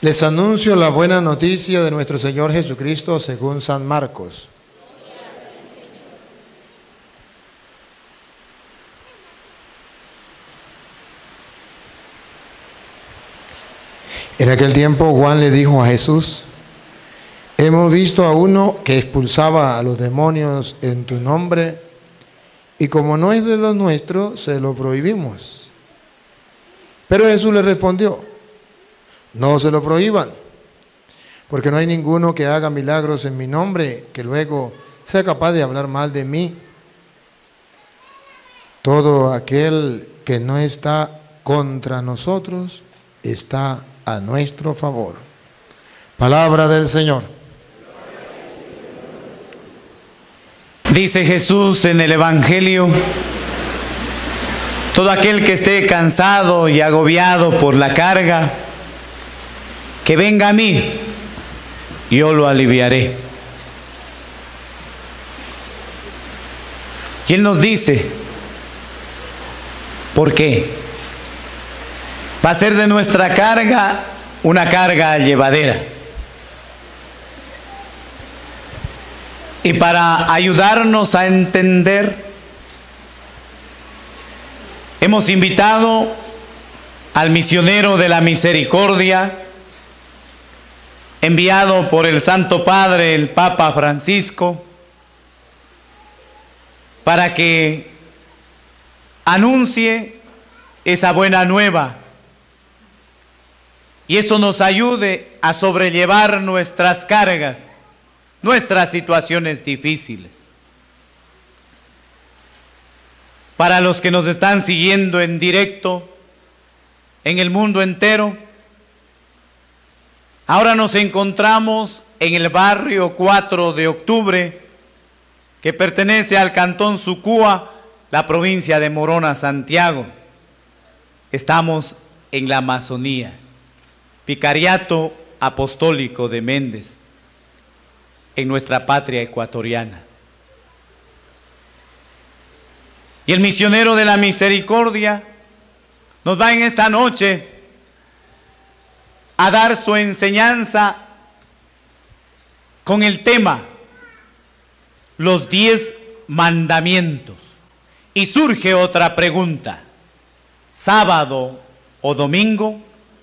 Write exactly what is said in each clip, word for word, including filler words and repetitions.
Les anuncio la buena noticia de nuestro Señor Jesucristo según San Marcos. En aquel tiempo Juan le dijo a Jesús: hemos visto a uno que expulsaba a los demonios en tu nombre, y como no es de los nuestros, se lo prohibimos. Pero Jesús le respondió: no se lo prohíban, porque no hay ninguno que haga milagros en mi nombre que luego sea capaz de hablar mal de mí. Todo aquel que no está contra nosotros está a nuestro favor. Palabra del Señor. Dice Jesús en el Evangelio: todo aquel que esté cansado y agobiado por la carga, que venga a mí, yo lo aliviaré. Y Él nos dice, ¿por qué? Va a ser de nuestra carga una carga llevadera. Y para ayudarnos a entender, hemos invitado al misionero de la misericordia, enviado por el Santo Padre, el Papa Francisco, para que anuncie esa buena nueva y eso nos ayude a sobrellevar nuestras cargas, nuestras situaciones difíciles. Para los que nos están siguiendo en directo en el mundo entero, ahora nos encontramos en el barrio cuatro de octubre, que pertenece al cantón Sucúa, la provincia de Morona, Santiago. Estamos en la Amazonía, Vicariato Apostólico de Méndez, en nuestra patria ecuatoriana. Y el misionero de la misericordia nos va en esta noche a dar su enseñanza con el tema los diez mandamientos. Y surge otra pregunta: ¿sábado o domingo?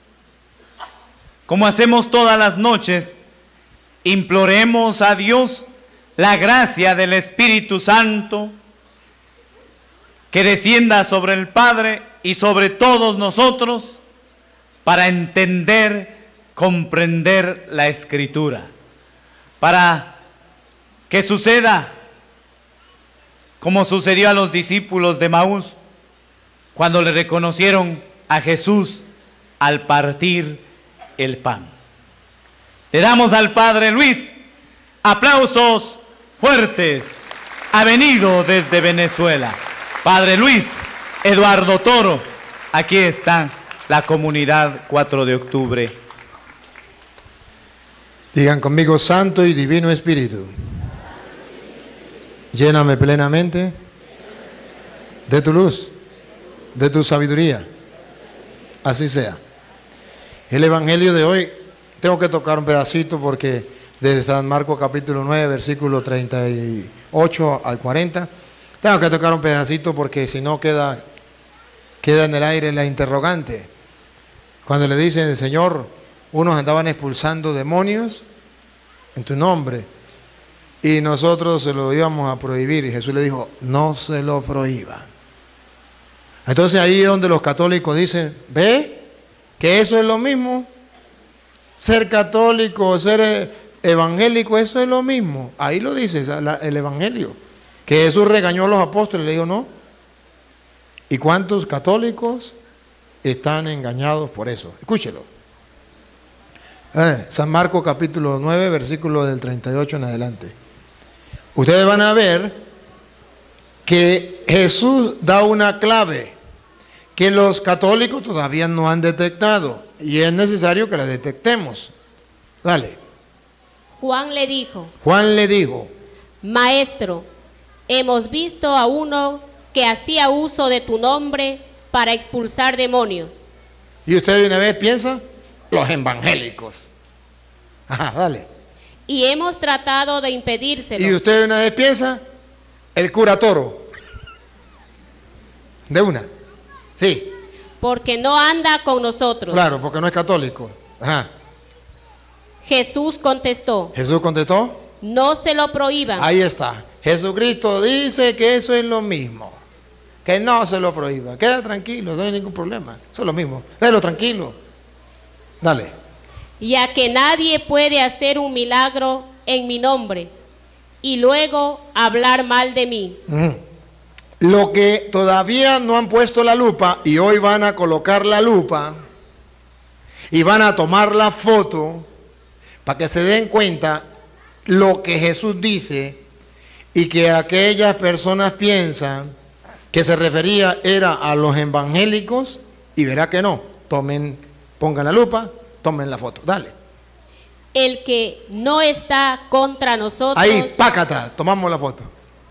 Como hacemos todas las noches, imploremos a Dios la gracia del Espíritu Santo que descienda sobre el Padre y sobre todos nosotros para entender, comprender la Escritura, para que suceda como sucedió a los discípulos de Maús cuando le reconocieron a Jesús al partir el pan. Le damos al Padre Luis aplausos fuertes. Ha venido desde Venezuela. Padre Luis Eduardo Toro, aquí está la comunidad cuatro de octubre. Digan conmigo: Santo y Divino Espíritu, lléname plenamente de tu luz, de tu sabiduría. Así sea. El Evangelio de hoy, tengo que tocar un pedacito porque desde San Marcos capítulo nueve, versículo treinta y ocho al cuarenta, tengo que tocar un pedacito porque si no queda, queda en el aire la interrogante. Cuando le dicen: el Señor, unos andaban expulsando demonios en tu nombre y nosotros se lo íbamos a prohibir, y Jesús le dijo: no se lo prohíban. Entonces ahí es donde los católicos dicen: ¿ve? Que eso es lo mismo. Ser católico, ser evangélico, eso es lo mismo. Ahí lo dice el Evangelio, que Jesús regañó a los apóstoles. Le dijo: no. ¿Y cuántos católicos están engañados por eso? Escúchelo. Eh, San Marcos capítulo nueve, versículo del treinta y ocho en adelante. Ustedes van a ver que Jesús da una clave que los católicos todavía no han detectado, y es necesario que la detectemos. Dale. Juan le dijo: Juan le dijo: Maestro, hemos visto a uno que hacía uso de tu nombre para expulsar demonios. ¿Y usted de una vez piensa? los evangélicos. Ajá, dale. Y hemos tratado de impedírselo. Y usted una vez piensa, el cura Toro. De una. Sí. Porque no anda con nosotros. Claro, porque no es católico. Ajá. Jesús contestó, Jesús contestó. no se lo prohíban. Ahí está. Jesucristo dice que eso es lo mismo. Que no se lo prohíba. Queda tranquilo, no hay ningún problema. Eso es lo mismo. Déjalo tranquilo. Dale. Ya que nadie puede hacer un milagro en mi nombre y luego hablar mal de mí. Mm. Lo que todavía no han puesto la lupa y hoy van a colocar la lupa y van a tomar la foto para que se den cuenta lo que Jesús dice y que aquellas personas piensan que se refería era a los evangélicos y verá que no. Tomen, pongan la lupa, tomen la foto, dale. El que no está contra nosotros. Ahí, pácata, tomamos la foto.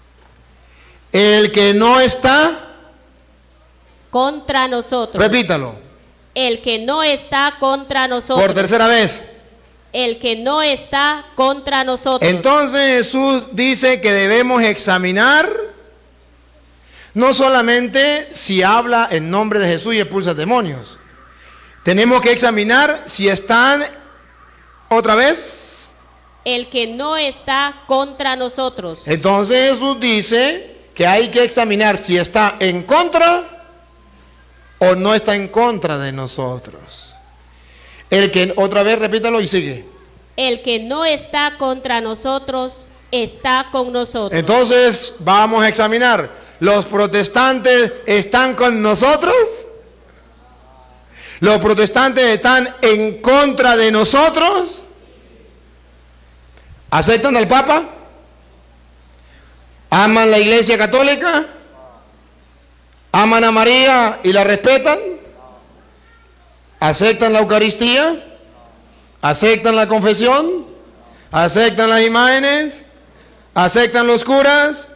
El que no está Contra nosotros. Repítalo. El que no está contra nosotros. Por tercera vez. El que no está contra nosotros. Entonces Jesús dice que debemos examinar no solamente si habla en nombre de Jesús y expulsa demonios. Tenemos que examinar si están, otra vez, El que no está contra nosotros. entonces Jesús dice que hay que examinar si está en contra o no está en contra de nosotros. El que, otra vez, repítalo y sigue. El que no está contra nosotros está con nosotros. Entonces vamos a examinar. ¿Los protestantes están con nosotros? ¿Los protestantes están en contra de nosotros? ¿Aceptan al Papa? ¿Aman la Iglesia Católica? ¿Aman a María y la respetan? ¿Aceptan la Eucaristía? ¿Aceptan la confesión? ¿Aceptan las imágenes? ¿Aceptan los curas?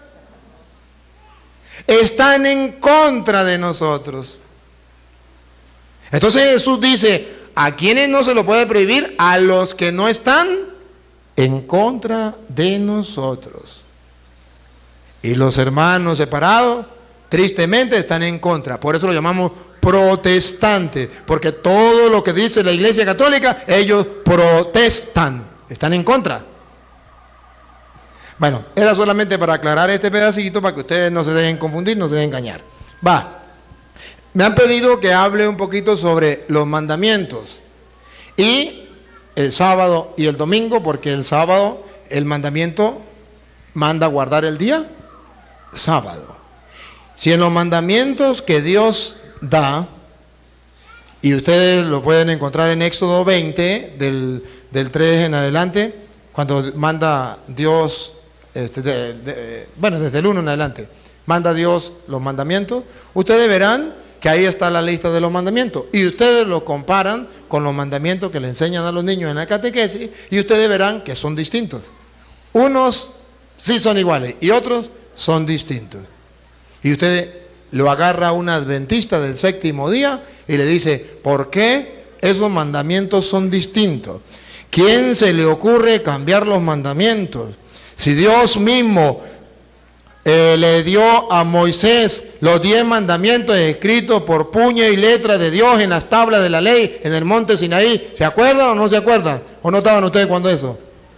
Están en contra de nosotros. Entonces Jesús dice, ¿a quiénes no se lo puede prohibir? A los que no están en contra de nosotros. Y los hermanos separados, tristemente, están en contra. Por eso lo llamamos protestantes, porque todo lo que dice la Iglesia Católica, ellos protestan, están en contra. Bueno, era solamente para aclarar este pedacito, para que ustedes no se dejen confundir, no se dejen engañar. Va. Me han pedido que hable un poquito sobre los mandamientos. Y el sábado y el domingo, porque el sábado el mandamiento manda guardar el día sábado. Si en los mandamientos que Dios da, y ustedes lo pueden encontrar en Éxodo veinte, del, del tres en adelante, cuando manda Dios, este, de, de, bueno, desde el uno en adelante, manda Dios los mandamientos, ustedes verán que ahí está la lista de los mandamientos, y ustedes lo comparan con los mandamientos que le enseñan a los niños en la catequesis, y ustedes verán que son distintos. Unos sí son iguales, y otros son distintos. Y usted lo agarra a un adventista del séptimo día y le dice, ¿por qué esos mandamientos son distintos? ¿Quién se le ocurre cambiar los mandamientos? Si Dios mismo eh, le dio a Moisés los diez mandamientos escritos por puño y letra de Dios en las tablas de la ley en el monte Sinaí, ¿se acuerdan o no se acuerdan? ¿O no estaban ustedes cuando eso?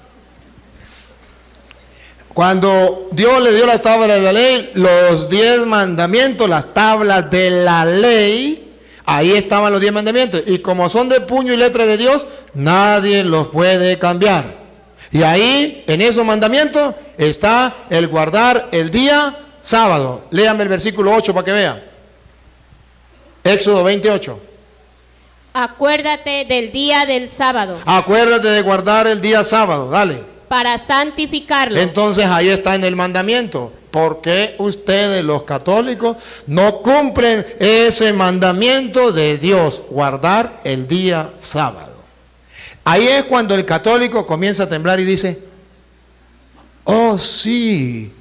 Cuando Dios le dio las tablas de la ley, los diez mandamientos, las tablas de la ley, ahí estaban los diez mandamientos. Y como son de puño y letra de Dios, nadie los puede cambiar. Y ahí, en esos mandamientos, está el guardar el día sábado. Léame el versículo ocho para que vean. Éxodo veintiocho. Acuérdate del día del sábado. Acuérdate de guardar el día sábado, dale. Para santificarlo. Entonces ahí está en el mandamiento. ¿Por qué ustedes los católicos no cumplen ese mandamiento de Dios? Guardar el día sábado. Ahí es cuando el católico comienza a temblar y dice, oh sí,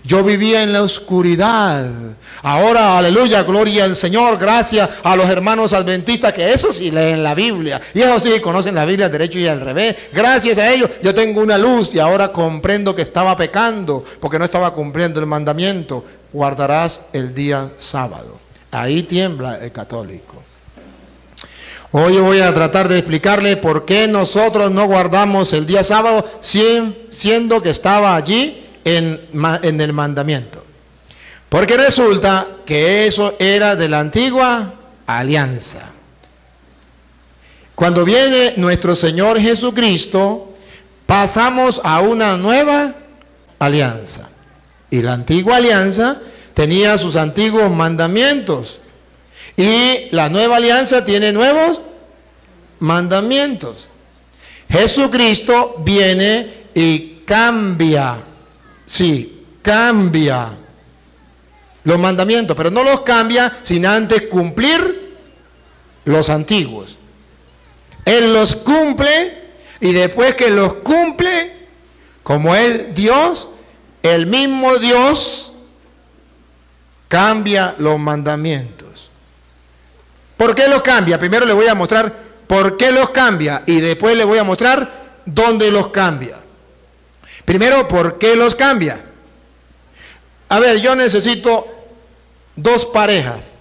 Yo vivía en la oscuridad. Ahora, aleluya, gloria al Señor, gracias a los hermanos adventistas, que eso sí leen la Biblia. Y eso sí conocen la Biblia al derecho y al revés. Gracias a ellos yo tengo una luz y ahora comprendo que estaba pecando porque no estaba cumpliendo el mandamiento. Guardarás el día sábado. Ahí tiembla el católico. Hoy voy a tratar de explicarle por qué nosotros no guardamos el día sábado siendo que estaba allí En, en el mandamiento. Porque resulta que eso era de la antigua alianza. Cuando viene nuestro Señor Jesucristo, pasamos a una nueva alianza. Y la antigua alianza tenía sus antiguos mandamientos. Y la nueva alianza tiene nuevos mandamientos. Jesucristo viene y cambia. Sí, cambia los mandamientos, pero no los cambia sin antes cumplir los antiguos. Él los cumple y después que los cumple, como es Dios, el mismo Dios cambia los mandamientos. ¿Por qué los cambia? Primero le voy a mostrar por qué los cambia y después le voy a mostrar dónde los cambia. Primero, ¿por qué los cambia? A ver, yo necesito dos parejas.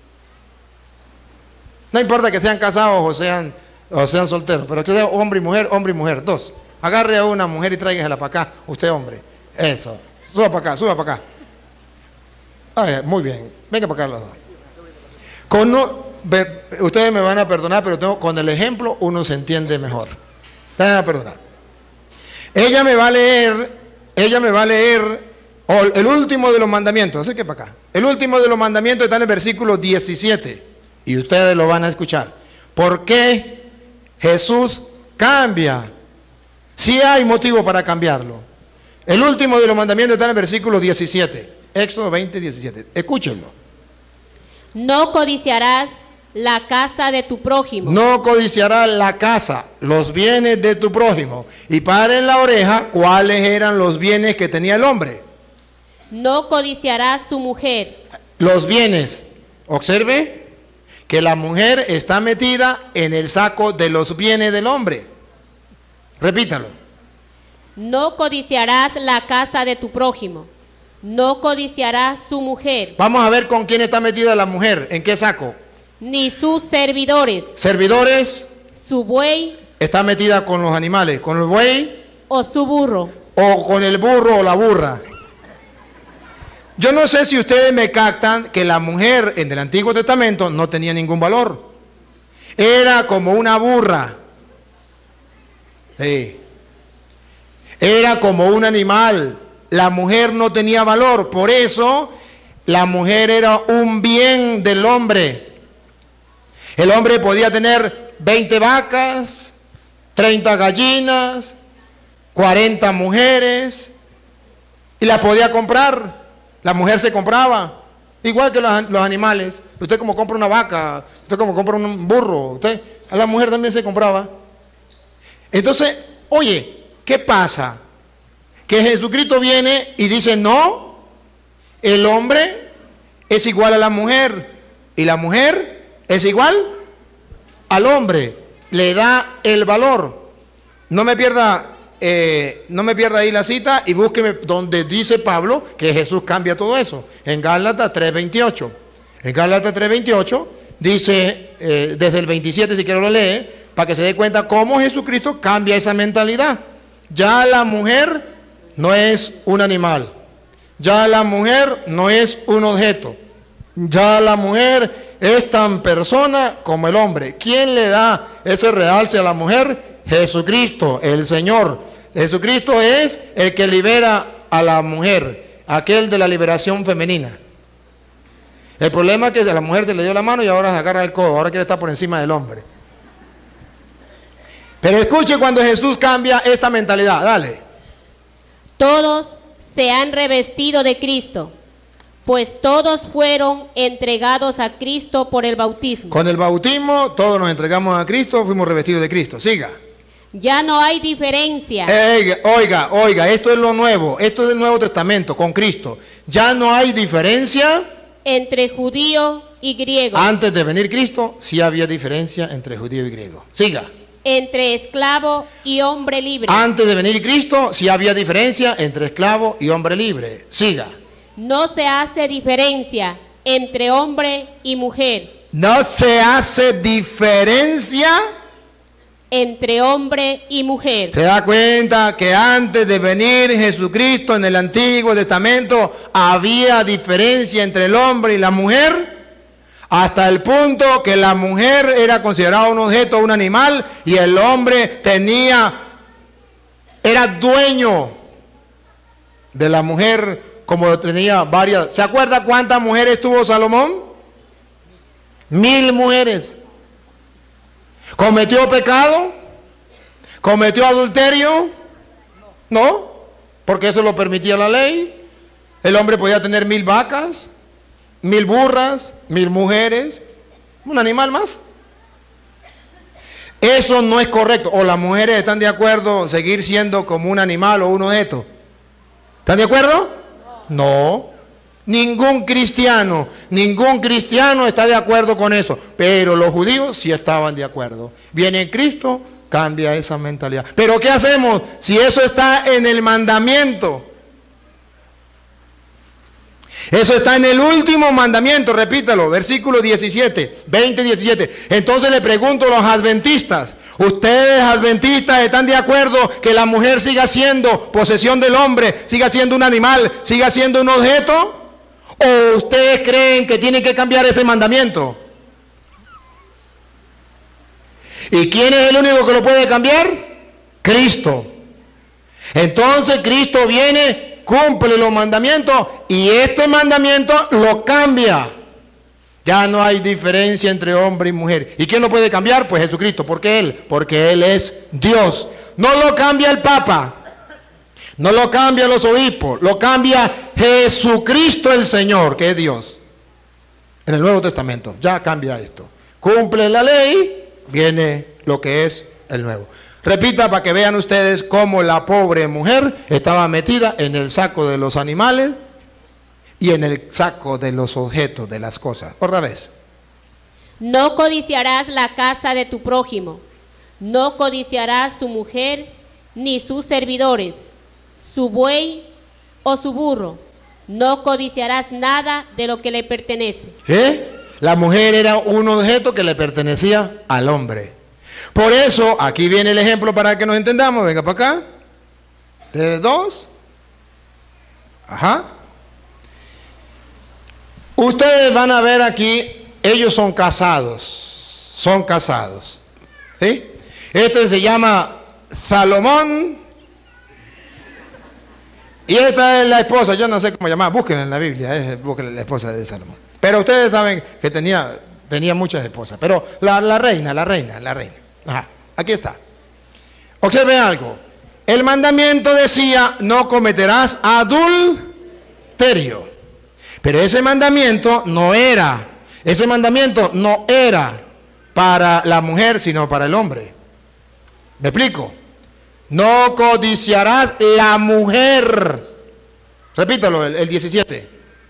No importa que sean casados o sean, o sean solteros, pero que sea hombre y mujer, hombre y mujer, dos. Agarre a una mujer y tráigasela para acá, usted hombre. Eso, suba para acá, suba para acá. Ay, muy bien, venga para acá los dos. Con no, ve, ustedes me van a perdonar, pero tengo, con el ejemplo uno se entiende mejor. Me van a perdonar. Ella me va a leer, ella me va a leer el último de los mandamientos, así que para acá. El último de los mandamientos está en el versículo diecisiete y ustedes lo van a escuchar. ¿Por qué Jesús cambia? Sí hay motivo para cambiarlo. El último de los mandamientos está en el versículo diecisiete, Éxodo veinte, diecisiete. Escúchenlo. No codiciarás la casa de tu prójimo. No codiciarás la casa, los bienes de tu prójimo. Y paren la oreja, ¿cuáles eran los bienes que tenía el hombre? No codiciarás su mujer. Los bienes. Observe que la mujer está metida en el saco de los bienes del hombre. Repítalo. No codiciarás la casa de tu prójimo. No codiciarás su mujer. Vamos a ver con quién está metida la mujer. ¿En qué saco? Ni sus servidores. Servidores. Su buey. Está metida con los animales, con el buey. O su burro. O con el burro o la burra. Yo no sé si ustedes me captan que la mujer en el Antiguo Testamento no tenía ningún valor. Era como una burra. Sí. Era como un animal. La mujer no tenía valor. Por eso la mujer era un bien del hombre. El hombre podía tener veinte vacas, treinta gallinas, cuarenta mujeres y las podía comprar. La mujer se compraba, igual que los, los animales. Usted como compra una vaca, usted como compra un burro, usted, a la mujer también se compraba. Entonces, oye, ¿qué pasa? Que Jesucristo viene y dice, no, el hombre es igual a la mujer y la mujer es igual al hombre, le da el valor. No me pierda, eh, no me pierda ahí la cita y búsqueme donde dice Pablo que Jesús cambia todo eso. En Gálatas tres veintiocho. En Gálatas tres veintiocho dice, eh, desde el veintisiete si quiero lo lee, para que se dé cuenta cómo Jesucristo cambia esa mentalidad. Ya la mujer no es un animal, ya la mujer no es un objeto, ya la mujer es tan persona como el hombre. ¿Quién le da ese realce a la mujer? Jesucristo, el Señor. Jesucristo es el que libera a la mujer, aquel de la liberación femenina. El problema es que a la mujer se le dio la mano y ahora se agarra el codo, ahora quiere estar por encima del hombre. Pero escuche cuando Jesús cambia esta mentalidad, dale. Todos se han revestido de Cristo, pues todos fueron entregados a Cristo por el bautismo. Con el bautismo todos nos entregamos a Cristo, fuimos revestidos de Cristo. Siga. Ya no hay diferencia. Oiga, oiga, oiga, esto es lo nuevo, esto es el Nuevo Testamento con Cristo. Ya no hay diferencia Entre judío y griego. Antes de venir Cristo, sí había diferencia entre judío y griego. Siga. Entre esclavo y hombre libre. Antes de venir Cristo, sí había diferencia entre esclavo y hombre libre. Siga. No se hace diferencia entre hombre y mujer. No se hace diferencia Entre hombre y mujer. ¿Se da cuenta que antes de venir Jesucristo en el Antiguo Testamento había diferencia entre el hombre y la mujer? Hasta el punto que la mujer era considerada un objeto, un animal, y el hombre tenía, era dueño de la mujer, como tenía varias. ¿Se acuerda cuántas mujeres tuvo Salomón? Mil mujeres. ¿Cometió pecado? ¿Cometió adulterio? No, porque eso lo permitía la ley. El hombre podía tener mil vacas, mil burras, mil mujeres, un animal más. Eso no es correcto. O las mujeres están de acuerdo en seguir siendo como un animal o un objeto. ¿Están de acuerdo? No. Ningún cristiano, ningún cristiano está de acuerdo con eso. Pero los judíos sí estaban de acuerdo. Viene Cristo, cambia esa mentalidad. Pero ¿qué hacemos si eso está en el mandamiento? Eso está en el último mandamiento, repítalo, versículo diecisiete, veinte, diecisiete. Entonces le pregunto a los adventistas, ¿ustedes adventistas están de acuerdo que la mujer siga siendo posesión del hombre, siga siendo un animal, siga siendo un objeto? ¿O ustedes creen que tienen que cambiar ese mandamiento? ¿Y quién es el único que lo puede cambiar? Cristo. Entonces Cristo viene, cumple los mandamientos y este mandamiento lo cambia. Ya no hay diferencia entre hombre y mujer. ¿Y quién lo puede cambiar? Pues Jesucristo. ¿Por qué Él? Porque Él es Dios. No lo cambia el Papa. No lo cambia los obispos. Lo cambia Jesucristo el Señor, que es Dios. En el Nuevo Testamento. Ya cambia esto. Cumple la ley, viene lo que es el nuevo. Repita para que vean ustedes cómo la pobre mujer estaba metida en el saco de los animales y en el saco de los objetos, de las cosas. Otra vez. No codiciarás la casa de tu prójimo. No codiciarás su mujer, ni sus servidores, su buey o su burro. No codiciarás nada de lo que le pertenece. ¿Eh? La mujer era un objeto que le pertenecía al hombre. Por eso, aquí viene el ejemplo para que nos entendamos. Venga para acá. De dos. Ajá. Ustedes van a ver aquí, ellos son casados. Son casados. ¿Sí? Este se llama Salomón. Y esta es la esposa, yo no sé cómo llamar, búsquenla en la Biblia, es, búsquenla la esposa de Salomón. Pero ustedes saben que tenía, tenía muchas esposas, pero la, la reina, la reina, la reina. Ajá, aquí está. Observen algo. El mandamiento decía, no cometerás adulterio. Pero ese mandamiento no era, ese mandamiento no era para la mujer, sino para el hombre. ¿Me explico? No codiciarás la mujer. Repítalo, el, el diecisiete.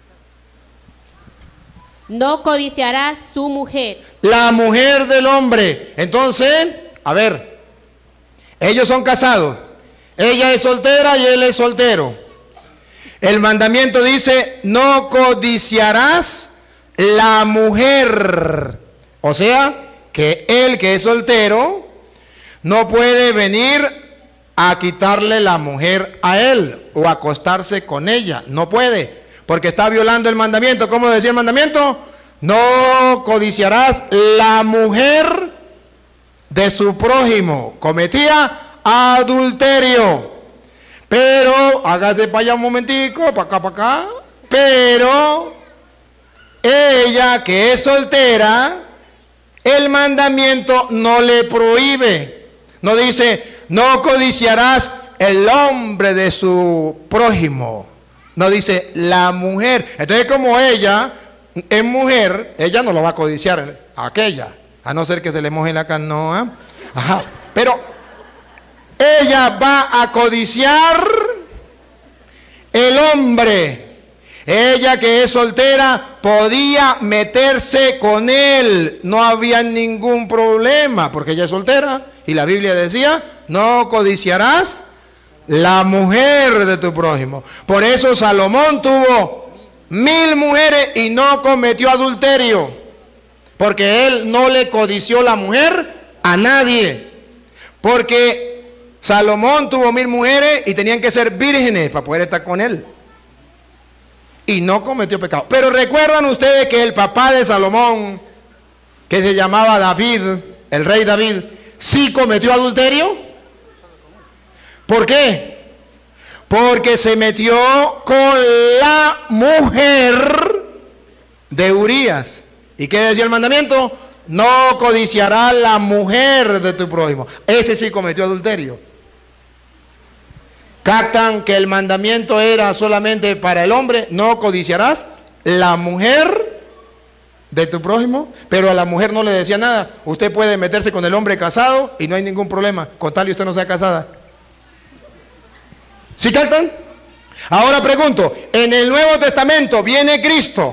No codiciarás su mujer. La mujer del hombre. Entonces, a ver, ellos son casados. Ella es soltera y él es soltero. El mandamiento dice, no codiciarás la mujer. O sea, que él que es soltero no puede venir a quitarle la mujer a él o acostarse con ella. No puede, porque está violando el mandamiento. ¿Cómo decía el mandamiento? No codiciarás la mujer de su prójimo. Cometía adulterio. Pero, hágase para allá un momentico, para acá, para acá. Pero, ella que es soltera, el mandamiento no le prohíbe. No dice, no codiciarás el hombre de su prójimo. No dice la mujer. Entonces, como ella es mujer, ella no lo va a codiciar a aquella, a no ser que se le moje la canoa. Ajá. Pero ella va a codiciar el hombre. Ella, que es soltera, podía meterse con él. No había ningún problema, porque ella es soltera. Y la Biblia decía, no codiciarás la mujer de tu prójimo. Por eso Salomón tuvo mil mujeres y no cometió adulterio, porque él no le codició la mujer a nadie. Porque Salomón tuvo mil mujeres y tenían que ser vírgenes para poder estar con él. Y no cometió pecado. Pero recuerdan ustedes que el papá de Salomón, que se llamaba David, el rey David, sí cometió adulterio. ¿Por qué? Porque se metió con la mujer de Urías. ¿Y qué decía el mandamiento? No codiciarás la mujer de tu prójimo. Ese sí cometió adulterio. Captan que el mandamiento era solamente para el hombre, no codiciarás la mujer de tu prójimo, pero a la mujer no le decía nada. Usted puede meterse con el hombre casado y no hay ningún problema, con tal y usted no sea casada. ¿Sí captan? Ahora pregunto, en el Nuevo Testamento viene Cristo,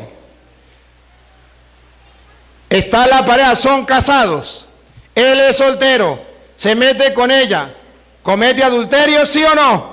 está la pareja, son casados, él es soltero, se mete con ella, ¿comete adulterio, sí o no?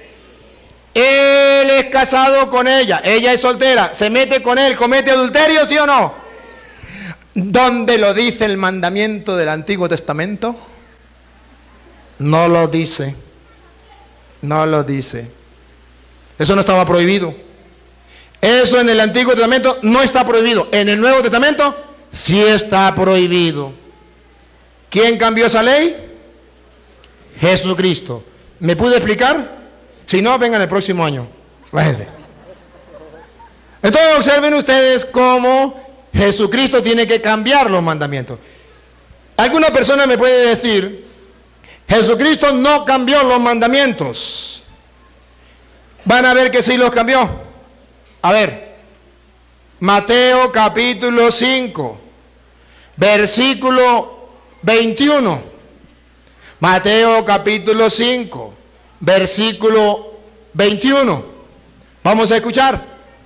Él es casado con ella, ella es soltera, se mete con él, ¿comete adulterio, sí o no? ¿Dónde lo dice el mandamiento del Antiguo Testamento? No lo dice, no lo dice. Eso no estaba prohibido. Eso en el Antiguo Testamento no está prohibido. En el Nuevo Testamento sí está prohibido. ¿Quién cambió esa ley? Jesucristo. ¿Me pude explicar? Si no, vengan el próximo año. Váyanse. Entonces observen ustedes cómo Jesucristo tiene que cambiar los mandamientos. Alguna persona me puede decir, Jesucristo no cambió los mandamientos. Van a ver que sí los cambió. A ver, Mateo capítulo cinco, versículo veintiuno. Mateo capítulo cinco, versículo veintiuno. Vamos a escuchar.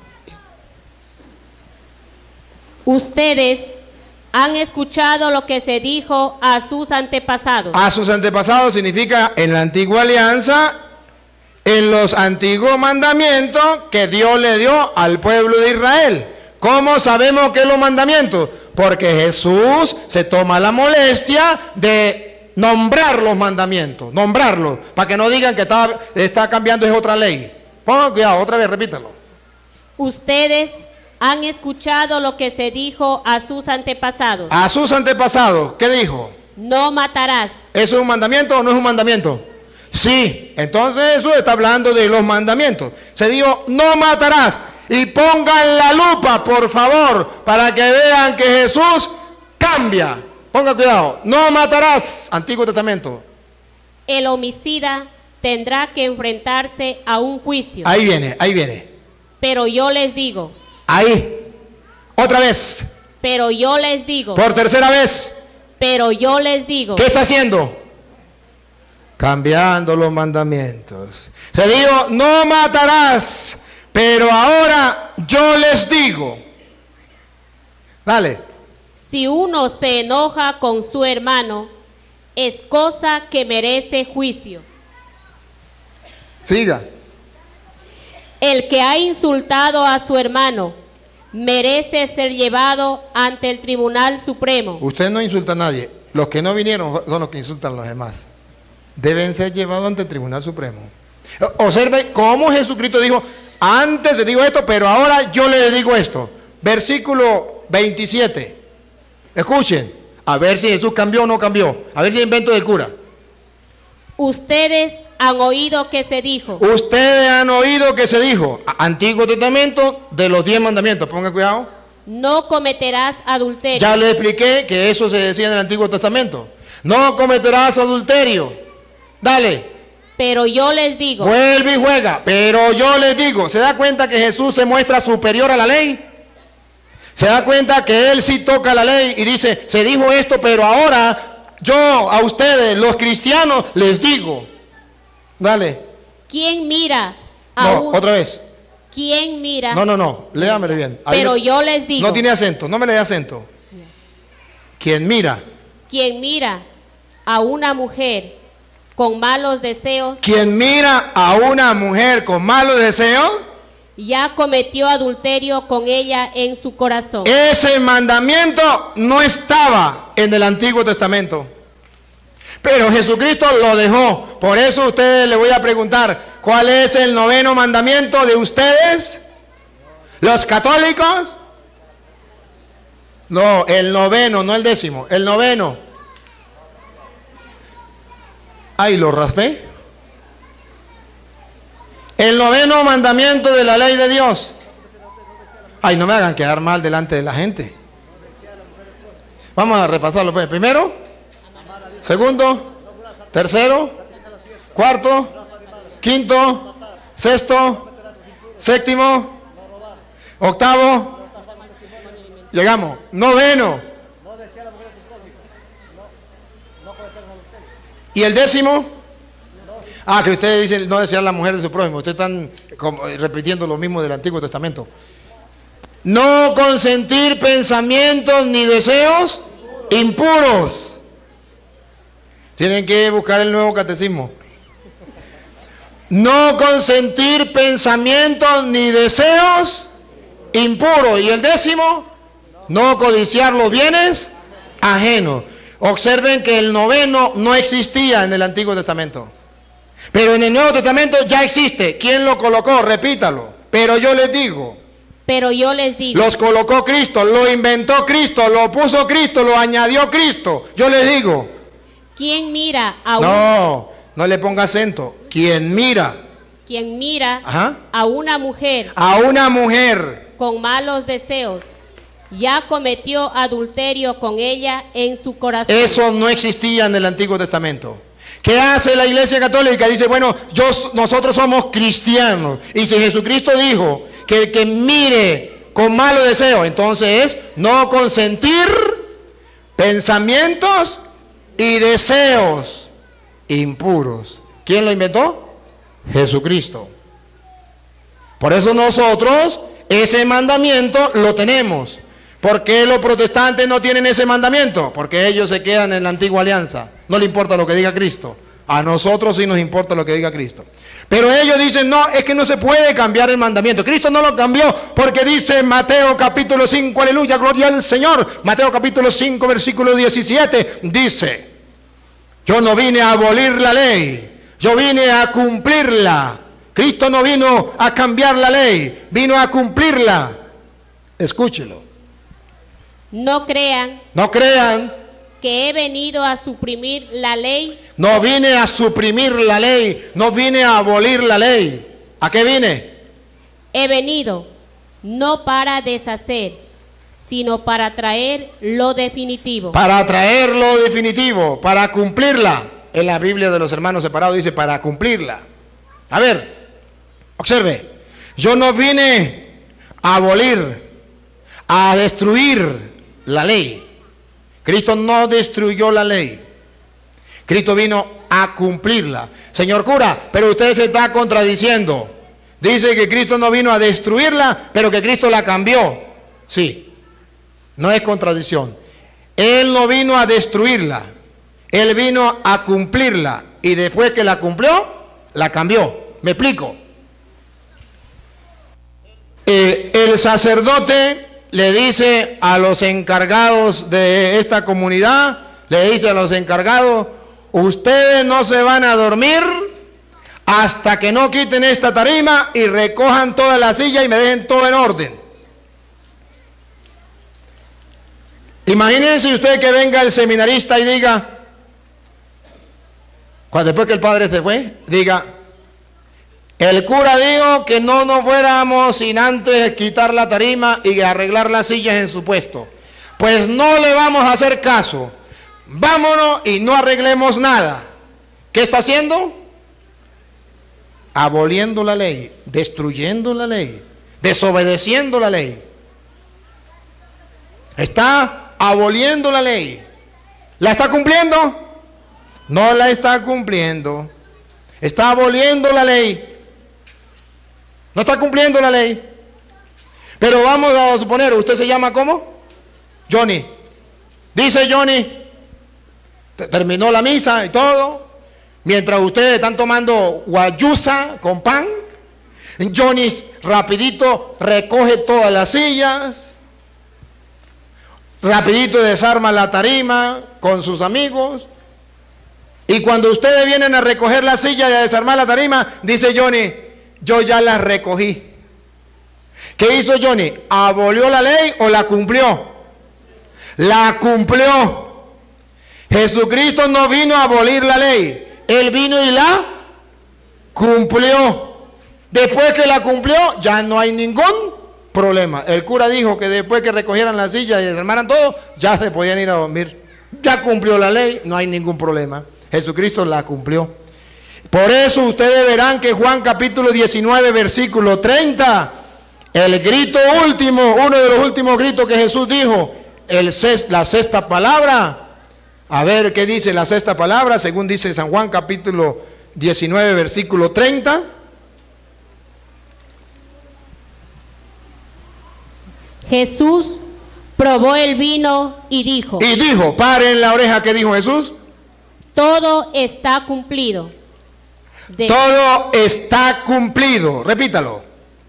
Ustedes han escuchado lo que se dijo a sus antepasados. A sus antepasados significa en la antigua alianza, en los antiguos mandamientos que Dios le dio al pueblo de Israel. ¿Cómo sabemos que los mandamientos? Porque Jesús se toma la molestia de nombrar los mandamientos, nombrarlos, para que no digan que está, está cambiando es otra ley. Pongan cuidado, otra vez, repítalo. Ustedes han escuchado lo que se dijo a sus antepasados. A sus antepasados, ¿qué dijo? No matarás. ¿Eso es un mandamiento o no es un mandamiento? Sí, entonces eso está hablando de los mandamientos. Se dijo, no matarás. Y pongan la lupa, por favor, para que vean que Jesús cambia. Pongan cuidado, no matarás, Antiguo Testamento. El homicida tendrá que enfrentarse a un juicio. Ahí viene, ahí viene. Pero yo les digo. Ahí, otra vez. Pero yo les digo. Por tercera vez. Pero yo les digo. ¿Qué está haciendo? Cambiando los mandamientos. Se dijo, no matarás, pero ahora yo les digo. Dale. Si uno se enoja con su hermano, es cosa que merece juicio. Siga. El que ha insultado a su hermano merece ser llevado ante el Tribunal Supremo. Usted no insulta a nadie. Los que no vinieron son los que insultan a los demás. Deben ser llevados ante el Tribunal Supremo. Observe cómo Jesucristo dijo, antes le digo esto, pero ahora yo le digo esto. Versículo veintisiete. Escuchen, a ver si Jesús cambió o no cambió. A ver si es invento del cura. Ustedes han oído que se dijo. Ustedes han oído que se dijo. Antiguo Testamento de los diez mandamientos. Pongan cuidado. No cometerás adulterio. Ya le expliqué que eso se decía en el Antiguo Testamento. No cometerás adulterio. Dale. Pero yo les digo. Vuelve y juega. Pero yo les digo. ¿Se da cuenta que Jesús se muestra superior a la ley? ¿Se da cuenta que Él sí toca la ley y dice, se dijo esto, pero ahora yo a ustedes, los cristianos, les digo? Dale. ¿Quién mira a No, un... otra vez. ¿Quién mira? No, no, no. Léamelo bien. Ahí Pero le- yo les digo. No tiene acento. No me le dé acento. Quien mira. Quien mira a una mujer con malos deseos Quien mira a una mujer con malos deseos, ya cometió adulterio con ella en su corazón. ese mandamiento no estaba en el Antiguo Testamento. Pero Jesucristo lo dejó. Por eso a ustedes les voy a preguntar, ¿cuál es el noveno mandamiento de ustedes? ¿Los católicos? No, el noveno, no el décimo, el noveno. Ay, lo raspé. El noveno mandamiento de la ley de Dios. Ay, no me hagan quedar mal delante de la gente. Vamos a repasarlo pues. Primero, segundo, tercero, cuarto, quinto, sexto, séptimo, octavo. Llegamos. Noveno. ¿Y el décimo? Ah, que ustedes dicen no desear la mujer de su prójimo. Ustedes están como repitiendo lo mismo del Antiguo Testamento. No consentir pensamientos ni deseos impuros. Tienen que buscar el nuevo catecismo. No consentir pensamientos ni deseos impuros. Y el décimo, no codiciar los bienes ajenos. Observen que el noveno no existía en el Antiguo Testamento. Pero en el Nuevo Testamento ya existe. ¿Quién lo colocó? Repítalo. Pero yo les digo. Pero yo les digo. Los colocó Cristo, lo inventó Cristo, lo puso Cristo, lo añadió Cristo. Yo les digo. ¿Quién mira a un... No, no le ponga acento. Quien mira. Quien mira Ajá. a una mujer A una mujer con malos deseos ya cometió adulterio con ella en su corazón. Eso no existía en el Antiguo Testamento. ¿Qué hace la Iglesia Católica? Dice, bueno, yo, nosotros somos cristianos. Y si Jesucristo dijo que el que mire con malo deseo, entonces es no consentir pensamientos y deseos impuros. ¿Quién lo inventó? Jesucristo. Por eso nosotros ese mandamiento lo tenemos. ¿Por qué los protestantes no tienen ese mandamiento? Porque ellos se quedan en la antigua alianza. No le importa lo que diga Cristo. A nosotros sí nos importa lo que diga Cristo. Pero ellos dicen, no, es que no se puede cambiar el mandamiento. Cristo no lo cambió porque dice en Mateo capítulo cinco, aleluya, gloria al Señor. Mateo capítulo cinco, versículo diecisiete, dice, yo no vine a abolir la ley, yo vine a cumplirla. Cristo no vino a cambiar la ley, vino a cumplirla. Escúchelo. No crean No crean, que he venido a suprimir la ley. no vine a suprimir la ley, no vine a abolir la ley. ¿A qué vine? He venido no para deshacer, sino para traer lo definitivo. Para traer lo definitivo, para cumplirla. En la Biblia de los hermanos separados dice para cumplirla. A ver, observe, yo no vine a abolir, a destruir la ley. Cristo no destruyó la ley. Cristo vino a cumplirla. Señor cura, pero usted se está contradiciendo. Dice que Cristo no vino a destruirla, pero que Cristo la cambió. Sí, no es contradicción. Él no vino a destruirla. Él vino a cumplirla. Y después que la cumplió, la cambió. ¿Me explico? Eh, el sacerdote le dice a los encargados de esta comunidad, le dice a los encargados, ustedes no se van a dormir hasta que no quiten esta tarima y recojan toda la silla y me dejen todo en orden. Imagínense usted que venga el seminarista y diga, cuando después que el padre se fue, diga, el cura dijo que no nos fuéramos sin antes quitar la tarima y arreglar las sillas en su puesto. Pues no le vamos a hacer caso. Vámonos y no arreglemos nada. ¿Qué está haciendo? Aboliendo la ley, destruyendo la ley, desobedeciendo la ley. Está aboliendo la ley. ¿La está cumpliendo? No la está cumpliendo. Está aboliendo la ley. No está cumpliendo la ley. Pero vamos a suponer, ¿usted se llama cómo? Johnny. Dice Johnny, terminó la misa y todo. Mientras ustedes están tomando guayusa con pan, Johnny rapidito recoge todas las sillas, rapidito desarma la tarima con sus amigos. Y cuando ustedes vienen a recoger la silla y a desarmar la tarima, dice Johnny, yo ya la recogí. ¿Qué hizo Johnny? ¿Abolió la ley o la cumplió? La cumplió. Jesucristo no vino a abolir la ley. Él vino y la cumplió. Después que la cumplió, ya no hay ningún problema. El cura dijo que después que recogieran la silla y desarmaran todo, ya se podían ir a dormir. Ya cumplió la ley, no hay ningún problema. Jesucristo la cumplió. Por eso ustedes verán que Juan capítulo diecinueve, versículo treinta, el grito último, uno de los últimos gritos que Jesús dijo, el, la sexta palabra. A ver qué dice la sexta palabra, según dice San Juan capítulo diecinueve, versículo treinta. Jesús probó el vino y dijo. Y dijo, paren la oreja, ¿qué dijo Jesús? Todo está cumplido. De... Todo está cumplido. Repítalo.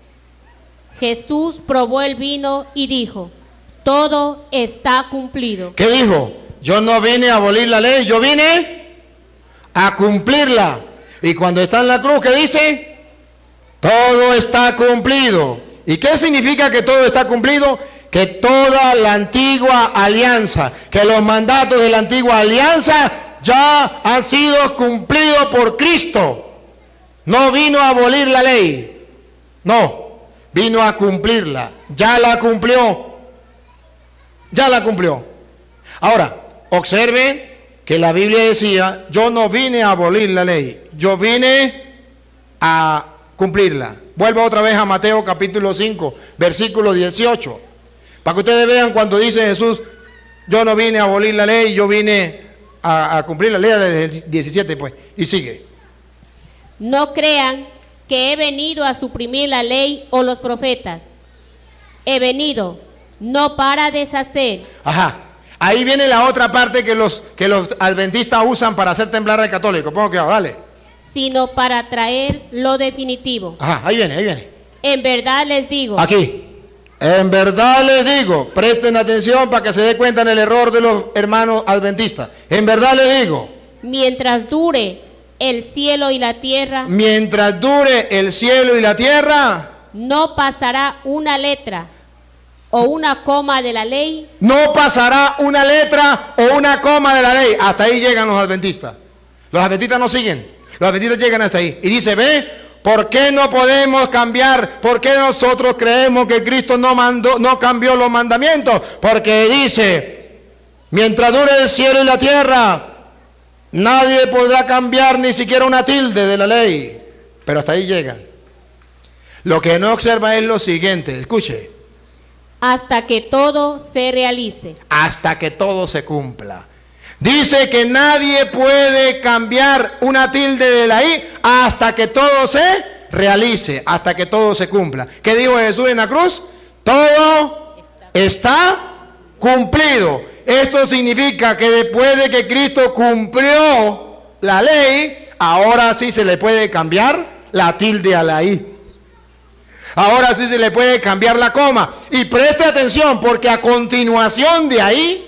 Jesús probó el vino y dijo, todo está cumplido. ¿Qué dijo? Yo no vine a abolir la ley, yo vine a cumplirla. Y cuando está en la cruz, ¿qué dice? Todo está cumplido. ¿Y qué significa que todo está cumplido? Que toda la antigua alianza, que los mandatos de la antigua alianza ya han sido cumplidos por Cristo. No vino a abolir la ley, no, vino a cumplirla. Ya la cumplió, ya la cumplió. Ahora, observen que la Biblia decía, yo no vine a abolir la ley, yo vine a cumplirla. Vuelvo otra vez a Mateo capítulo cinco, versículo dieciocho, para que ustedes vean cuando dice Jesús, yo no vine a abolir la ley, yo vine a, a cumplir la ley desde el diecisiete, pues, y sigue. No crean que he venido a suprimir la ley o los profetas. He venido no para deshacer. Ajá. Ahí viene la otra parte que los, que los adventistas usan para hacer temblar al católico. Pongo que dale. Sino para traer lo definitivo. Ajá, ahí viene, ahí viene. En verdad les digo. Aquí. En verdad les digo, presten atención para que se dé cuenta del error de los hermanos adventistas. En verdad les digo. Mientras dure el cielo y la tierra. Mientras dure el cielo y la tierra. No pasará una letra o una coma de la ley. No pasará una letra o una coma de la ley. Hasta ahí llegan los adventistas. Los adventistas no siguen. Los adventistas llegan hasta ahí. Y dice, ve, ¿por qué no podemos cambiar? ¿Por qué nosotros creemos que Cristo no mandó, no cambió los mandamientos? Porque dice, mientras dure el cielo y la tierra, nadie podrá cambiar ni siquiera una tilde de la ley. Pero hasta ahí llegan. Lo que no observa es lo siguiente, escuche. Hasta que todo se realice. Hasta que todo se cumpla. Dice que nadie puede cambiar una tilde de la I hasta que todo se realice, hasta que todo se cumpla. ¿Qué dijo Jesús en la cruz? Todo está cumplido. Esto significa que después de que Cristo cumplió la ley, ahora sí se le puede cambiar la tilde a la I. Ahora sí se le puede cambiar la coma. Y preste atención, porque a continuación de ahí,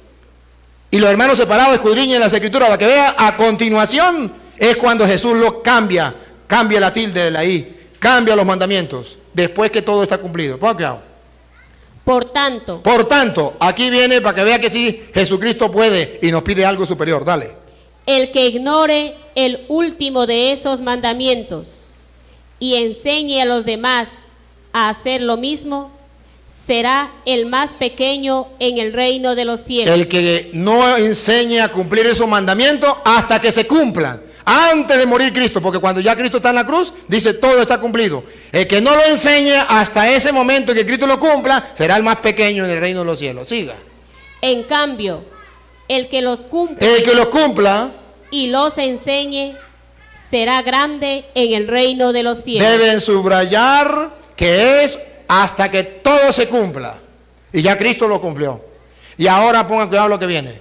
y los hermanos separados escudriñen las escrituras para que vea, a continuación es cuando Jesús lo cambia, cambia la tilde de la I, cambia los mandamientos, después que todo está cumplido. Ponga cuidado. Por tanto. Por tanto, aquí viene para que vea que sí, Jesucristo puede y nos pide algo superior. Dale. El que ignore el último de esos mandamientos y enseñe a los demás a hacer lo mismo, será el más pequeño en el reino de los cielos. El que no enseñe a cumplir esos mandamientos hasta que se cumplan, antes de morir Cristo, porque cuando ya Cristo está en la cruz, dice todo está cumplido. El que no lo enseñe hasta ese momento que Cristo lo cumpla, será el más pequeño en el reino de los cielos. Siga. En cambio, el que los cumpla, el que los cumpla y los enseñe, será grande en el reino de los cielos. Deben subrayar que es hasta que todo se cumpla. Y ya Cristo lo cumplió. Y ahora pongan cuidado lo que viene.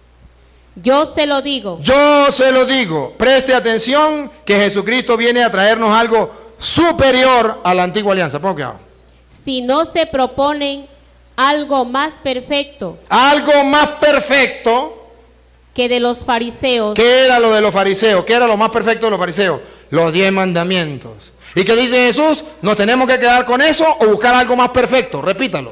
Yo se lo digo. Yo se lo digo. Preste atención que Jesucristo viene a traernos algo superior a la antigua alianza. Pongan cuidado. Si no se proponen algo más perfecto. Algo más perfecto. Que de los fariseos. ¿Qué era lo de los fariseos? ¿Qué era lo más perfecto de los fariseos? Los diez mandamientos. ¿Y qué dice Jesús? ¿Nos tenemos que quedar con eso o buscar algo más perfecto? Repítalo.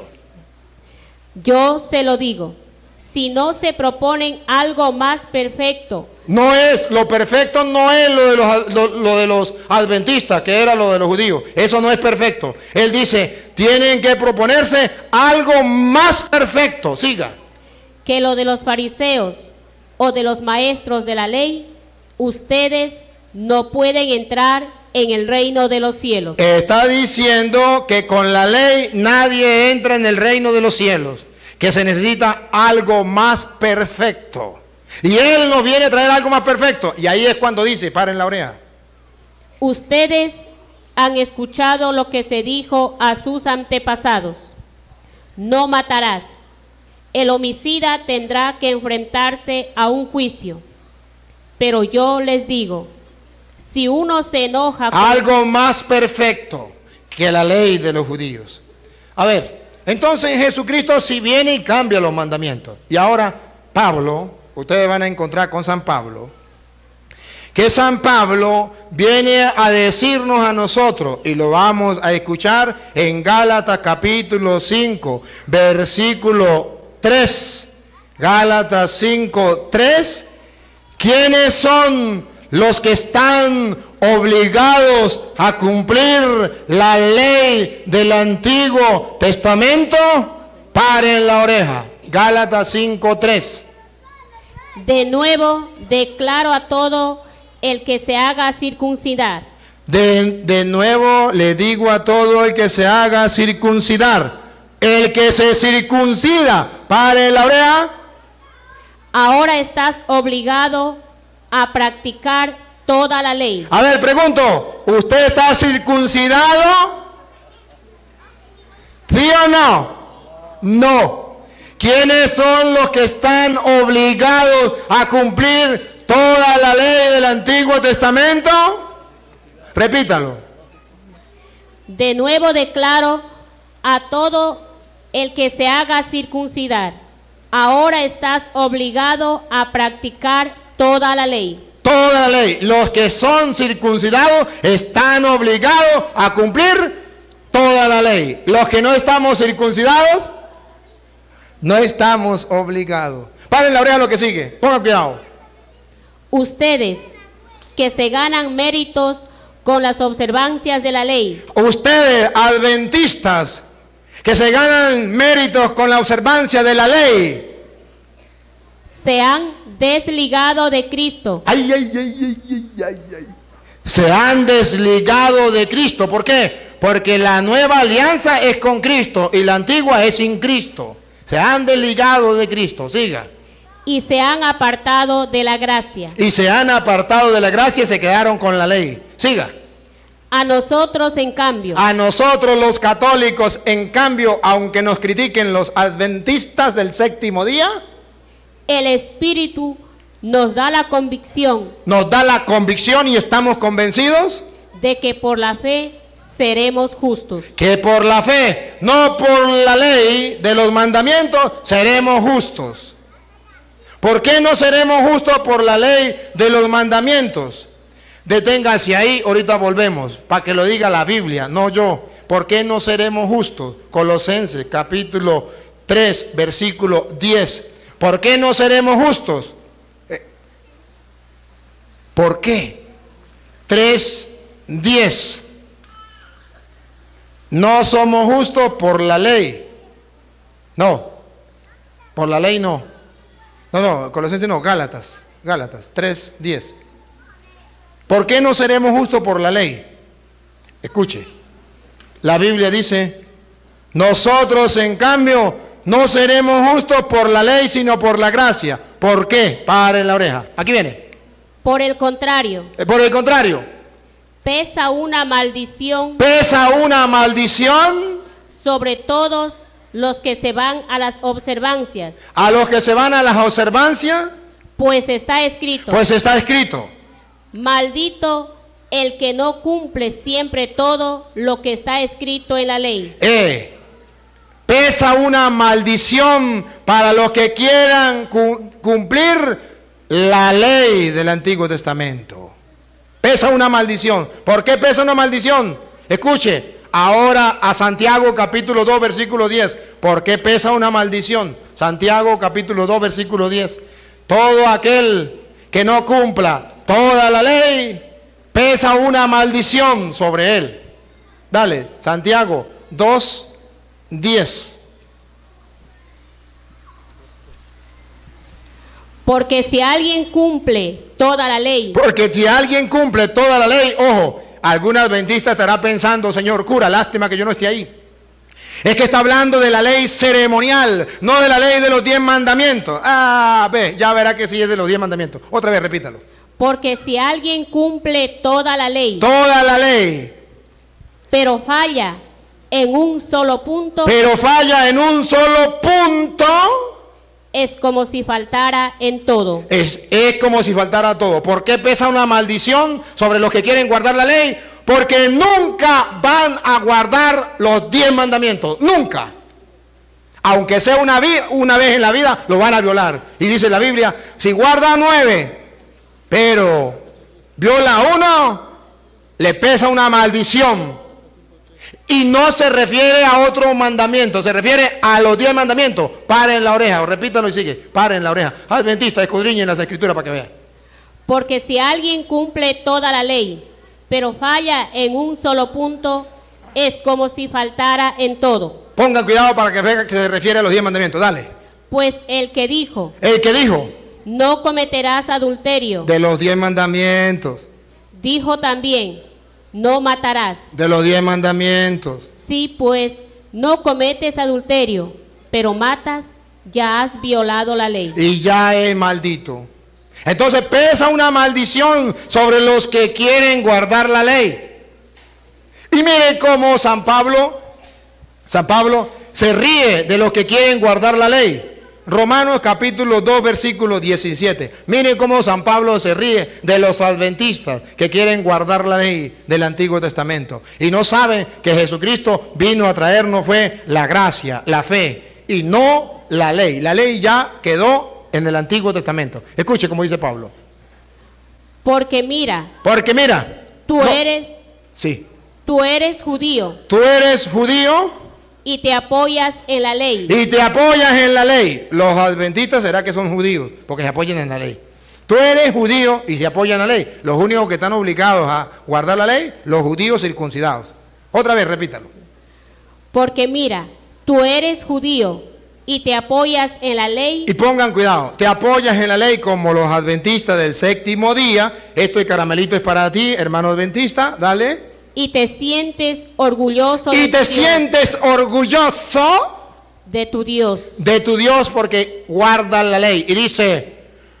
Yo se lo digo. Si no se proponen algo más perfecto. No es, lo perfecto no es lo de los, lo, lo de los adventistas, que era lo de los judíos. Eso no es perfecto. Él dice, tienen que proponerse algo más perfecto. Siga. Que lo de los fariseos o de los maestros de la ley, ustedes no pueden entrar en el reino de los cielos. Está diciendo que con la ley nadie entra en el reino de los cielos, que se necesita algo más perfecto. Y Él nos viene a traer algo más perfecto. Y ahí es cuando dice, paren la oreja. Ustedes han escuchado lo que se dijo a sus antepasados. No matarás. El homicida tendrá que enfrentarse a un juicio. Pero yo les digo, si uno se enoja con... Algo más perfecto que la ley de los judíos. A ver, entonces Jesucristo si viene y cambia los mandamientos. Y ahora Pablo, ustedes van a encontrar con San Pablo, que San Pablo viene a decirnos a nosotros, y lo vamos a escuchar en Gálatas capítulo cinco, versículo tres. Gálatas cinco, tres. ¿Quiénes son los que están obligados a cumplir la ley del Antiguo Testamento? Paren la oreja. Gálatas cinco, tres. De nuevo declaro a todo el que se haga circuncidar. De, de nuevo le digo a todo el que se haga circuncidar. El que se circuncida, paren la oreja. Ahora estás obligado a practicar toda la ley. A ver, pregunto, ¿usted está circuncidado? ¿Sí o no? No. ¿Quiénes son los que están obligados a cumplir toda la ley del Antiguo Testamento? Repítalo. De nuevo declaro a todo el que se haga circuncidar. Ahora estás obligado a practicar toda la ley. Toda la ley. Los que son circuncidados están obligados a cumplir toda la ley. Los que no estamos circuncidados, no estamos obligados. Paren la oreja lo que sigue. Pongan cuidado. Ustedes que se ganan méritos con las observancias de la ley. Ustedes, adventistas, que se ganan méritos con la observancia de la ley, se han desligado de Cristo. Ay, ay, ay, ay, ay, ay, ay. Se han desligado de Cristo. ¿Por qué? Porque la nueva alianza es con Cristo y la antigua es sin Cristo. Se han desligado de Cristo. Siga. Y se han apartado de la gracia. Y se han apartado de la gracia y se quedaron con la ley. Siga. A nosotros, en cambio. A nosotros los católicos, en cambio, aunque nos critiquen los adventistas del séptimo día, el Espíritu nos da la convicción. Nos da la convicción y estamos convencidos de que por la fe seremos justos. Que por la fe, no por la ley de los mandamientos, seremos justos. ¿Por qué no seremos justos por la ley de los mandamientos? Deténgase ahí, ahorita volvemos, para que lo diga la Biblia, no yo. ¿Por qué no seremos justos? Colosenses capítulo tres, versículo diez. ¿Por qué no seremos justos? ¿Por qué? tres, diez. No somos justos por la ley. No, por la ley no. No, no, Colosenses no, Gálatas. Gálatas tres, diez. ¿Por qué no seremos justos por la ley? Escuche, la Biblia dice, nosotros en cambio no seremos justos por la ley, sino por la gracia. ¿Por qué? Paren la oreja. Aquí viene. Por el contrario, Eh, Por el contrario, pesa una maldición pesa una maldición sobre todos los que se van a las observancias, a los que se van a las observancias, pues está escrito, pues está escrito. maldito el que no cumple siempre todo lo que está escrito en la ley. Eh, pesa una maldición para los que quieran cu- cumplir la ley del Antiguo Testamento. Pesa una maldición. ¿Por qué pesa una maldición? Escuche, ahora a Santiago capítulo dos versículo diez. ¿Por qué pesa una maldición? Santiago capítulo dos versículo diez. Todo aquel que no cumpla toda la ley, pesa una maldición sobre él. Dale, Santiago dos diez. Porque si alguien cumple toda la ley, Porque si alguien cumple toda la ley, ojo, algún adventista estará pensando, señor cura, lástima que yo no esté ahí. Es que está hablando de la ley ceremonial, no de la ley de los diez mandamientos. Ah, ve, ya verá que sí es de los diez mandamientos. Otra vez, repítalo. porque si alguien cumple toda la ley, Toda la ley, pero falla en un solo punto, pero falla en un solo punto, es como si faltara en todo. es, es como si faltara todo. ¿Por qué pesa una maldición sobre los que quieren guardar la ley? Porque nunca van a guardar los diez mandamientos, nunca. Aunque sea una, vi- una vez en la vida, lo van a violar. Y dice la Biblia, si guarda nueve, pero viola uno, le pesa una maldición. Y no se refiere a otro mandamiento, se refiere a los diez mandamientos. Paren la oreja, o repítalo y sigue, paren la oreja. Adventista, escudriñen las escrituras para que vean. Porque si alguien cumple toda la ley, pero falla en un solo punto, es como si faltara en todo. Pongan cuidado para que vean que se refiere a los diez mandamientos, dale. Pues el que dijo, El que dijo no cometerás adulterio, de los diez mandamientos, dijo también, no matarás. de los diez mandamientos. Si pues no cometes adulterio, pero matas, ya has violado la ley. Y ya es maldito. Entonces pesa una maldición sobre los que quieren guardar la ley. Y mire cómo San Pablo, San Pablo se ríe de los que quieren guardar la ley. Romanos capítulo dos versículo diecisiete. Miren cómo San Pablo se ríe de los adventistas que quieren guardar la ley del Antiguo Testamento. Y no saben que Jesucristo vino a traernos fue la gracia, la fe y no la ley. La ley ya quedó en el Antiguo Testamento. Escuche como dice Pablo. Porque mira, Porque mira, tú no- eres, sí, tú eres judío tú eres judío y te apoyas en la ley. y te apoyas en la ley. Los adventistas será que son judíos porque se apoyan en la ley. Tú eres judío y se apoyan en la ley. Los únicos que están obligados a guardar la ley, los judíos circuncidados. Otra vez, repítalo. Porque mira, tú eres judío y te apoyas en la ley, Y pongan cuidado, te apoyas en la ley como los adventistas del séptimo día. Esto y caramelito es para ti, hermano adventista, dale. y te sientes orgulloso Y de, te tu Dios, sientes orgulloso de tu Dios. de tu Dios porque guarda la ley. Y dice,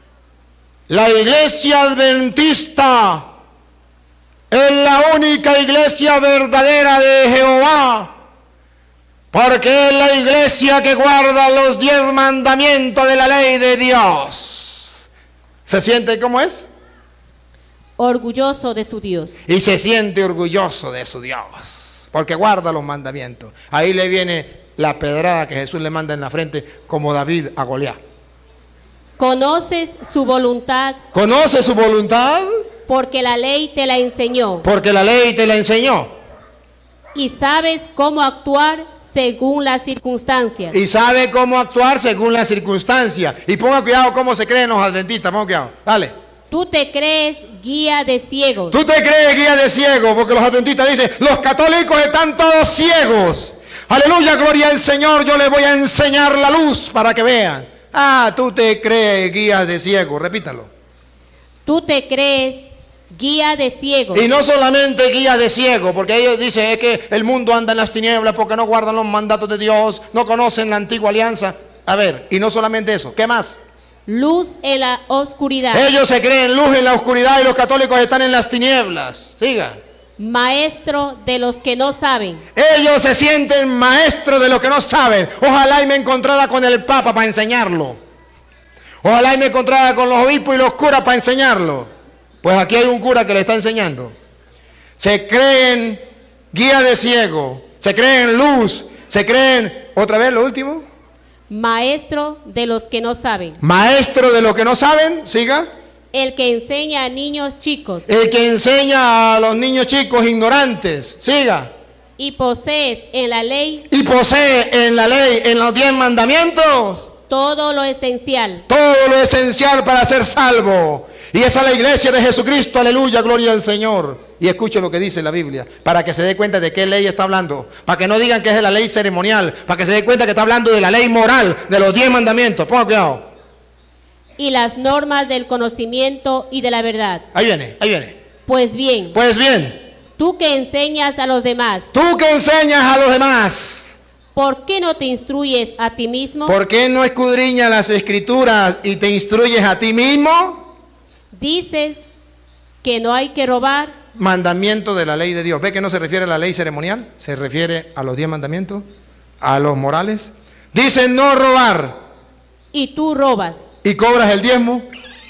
la iglesia adventista es la única iglesia verdadera de Jehová, porque es la iglesia que guarda los diez mandamientos de la ley de Dios. ¿Se siente cómo es? Orgulloso de su Dios. Y se siente orgulloso de su Dios, porque guarda los mandamientos. Ahí le viene la pedrada que Jesús le manda en la frente, como David a Goliat. Conoces su voluntad Conoce su voluntad, porque la ley te la enseñó porque la ley te la enseñó. y sabes cómo actuar según las circunstancias. Y sabe cómo actuar según las circunstancias. Y ponga cuidado cómo se creen los adventistas, ponga cuidado. Dale. Tú te crees guía de ciegos, Tú te crees guía de ciegos, porque los adventistas dicen, los católicos están todos ciegos. Aleluya, gloria al Señor, yo les voy a enseñar la luz para que vean. Ah, tú te crees guía de ciegos, repítalo. tú te crees guía de ciegos, Y no solamente guía de ciegos, porque ellos dicen es que el mundo anda en las tinieblas porque no guardan los mandatos de Dios, no conocen la antigua alianza. A ver, y no solamente eso, ¿qué más? luz en la oscuridad, Ellos se creen luz en la oscuridad y los católicos están en las tinieblas. Siga. maestro de los que no saben, Ellos se sienten maestros de lo que no saben. Ojalá y me encontrara con el Papa para enseñarlo. Ojalá y me encontrara con los obispos y los curas para enseñarlo. Pues aquí hay un cura que le está enseñando. Se creen guía de ciego, se creen luz, se creen, otra vez lo último, maestro de los que no saben, maestro de lo que no saben. Siga. el que enseña a niños chicos, El que enseña a los niños chicos ignorantes. Siga. y posees en la ley Y posee en la ley, en los diez mandamientos, todo lo esencial. todo lo esencial para ser salvo. Y esa es la iglesia de Jesucristo, aleluya, gloria al Señor. Y escuche lo que dice la Biblia, para que se dé cuenta de qué ley está hablando, para que no digan que es de la ley ceremonial, para que se dé cuenta que está hablando de la ley moral, de los diez mandamientos. Ponga cuidado. Y las normas del conocimiento y de la verdad. Ahí viene, ahí viene. Pues bien, Pues bien, tú que enseñas a los demás, tú que enseñas a los demás, ¿por qué no te instruyes a ti mismo? ¿por qué no escudriñas las escrituras y te instruyes a ti mismo? Dices que no hay que robar, Mandamiento de la ley de Dios. ¿Ve que no se refiere a la ley ceremonial? Se refiere a los diez mandamientos, a los morales. Dice no robar y tú robas. y cobras el diezmo.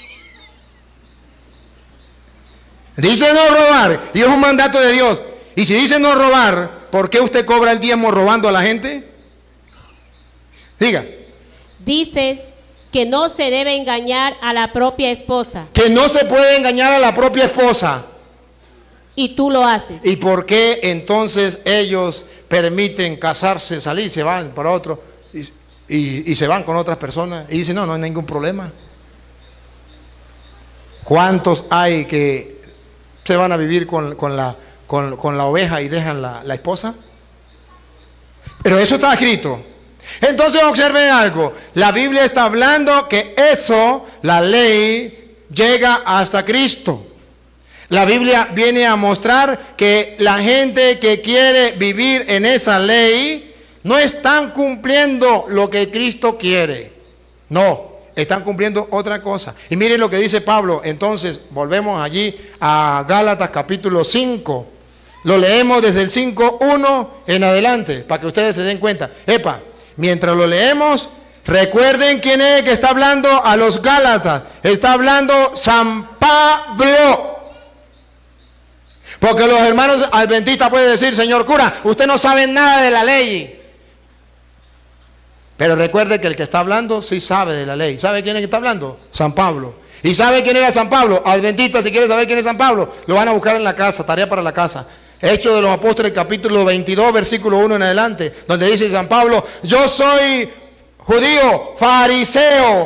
Dice no robar y es un mandato de Dios. Y si dice no robar, ¿por qué usted cobra el diezmo robando a la gente? Diga. Dices que no se debe engañar a la propia esposa Que no se puede engañar a la propia esposa. y tú lo haces. ¿Y por qué entonces ellos permiten casarse, salir, se van para otro y, y, y se van con otras personas? Y dicen, no, no hay ningún problema. ¿Cuántos hay que se van a vivir con, con, la, con, con la oveja y dejan la, la esposa? Pero eso está escrito. Entonces observen algo. La Biblia está hablando que eso, la ley, llega hasta Cristo. La Biblia viene a mostrar que la gente que quiere vivir en esa ley no están cumpliendo lo que Cristo quiere. No, están cumpliendo otra cosa. Y miren lo que dice Pablo. Entonces, volvemos allí a Gálatas capítulo cinco. Lo leemos desde el cinco uno en adelante, para que ustedes se den cuenta. Epa, mientras lo leemos, recuerden quién es el que está hablando a los Gálatas. Está hablando San Pablo. Porque los hermanos adventistas pueden decir, señor cura, usted no sabe nada de la ley. Pero recuerde que el que está hablando sí sabe de la ley. ¿Sabe quién es el que está hablando? San Pablo. ¿Y sabe quién era San Pablo? Adventista, si quiere saber quién es San Pablo, lo van a buscar en la casa, tarea para la casa. Hechos de los Apóstoles, capítulo veintidós, versículo uno en adelante, donde dice San Pablo, yo soy judío, fariseo,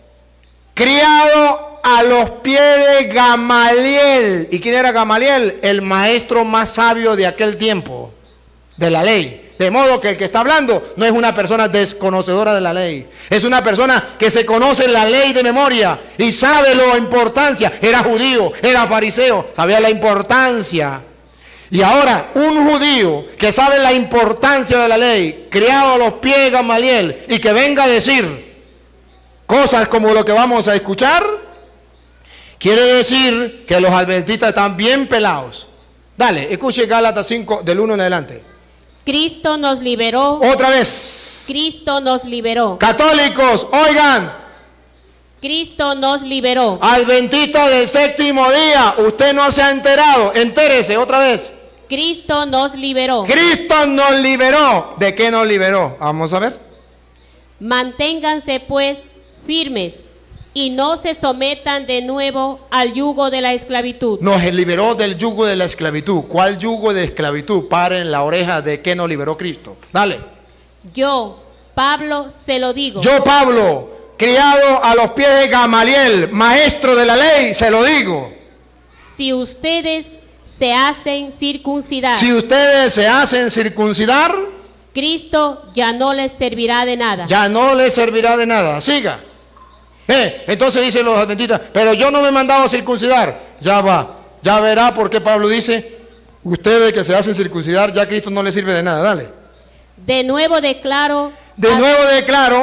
criado a los pies de Gamaliel. ¿Y quién era Gamaliel? El maestro más sabio de aquel tiempo, de la ley. De modo que el que está hablando no es una persona desconocedora de la ley. Es una persona que se conoce la ley de memoria y sabe la importancia. Era judío, era fariseo, sabía la importancia. Y ahora, un judío que sabe la importancia de la ley, criado a los pies de Gamaliel, y que venga a decir cosas como lo que vamos a escuchar, quiere decir que los adventistas están bien pelados. Dale, escuche Gálatas cinco, del uno en adelante. Cristo nos liberó. Otra vez. Cristo nos liberó. Católicos, oigan. Cristo nos liberó. Adventistas del séptimo día, usted no se ha enterado, entérese otra vez. Cristo nos liberó. Cristo nos liberó. ¿De qué nos liberó? Vamos a ver. Manténganse pues firmes y no se sometan de nuevo al yugo de la esclavitud. Nos liberó del yugo de la esclavitud. ¿Cuál yugo de esclavitud? Paren la oreja. ¿De qué nos liberó Cristo? Dale. Yo, Pablo, se lo digo. Yo, Pablo, criado a los pies de Gamaliel, maestro de la ley, se lo digo. Si ustedes se hacen circuncidar, Si ustedes se hacen circuncidar, Cristo ya no les servirá de nada. ya no les servirá de nada. Siga. Eh, entonces dicen los adventistas, pero yo no me he mandado a circuncidar. Ya va, ya verá por qué Pablo dice, ustedes que se hacen circuncidar, ya Cristo no les sirve de nada. Dale. De nuevo declaro, De a, nuevo declaro,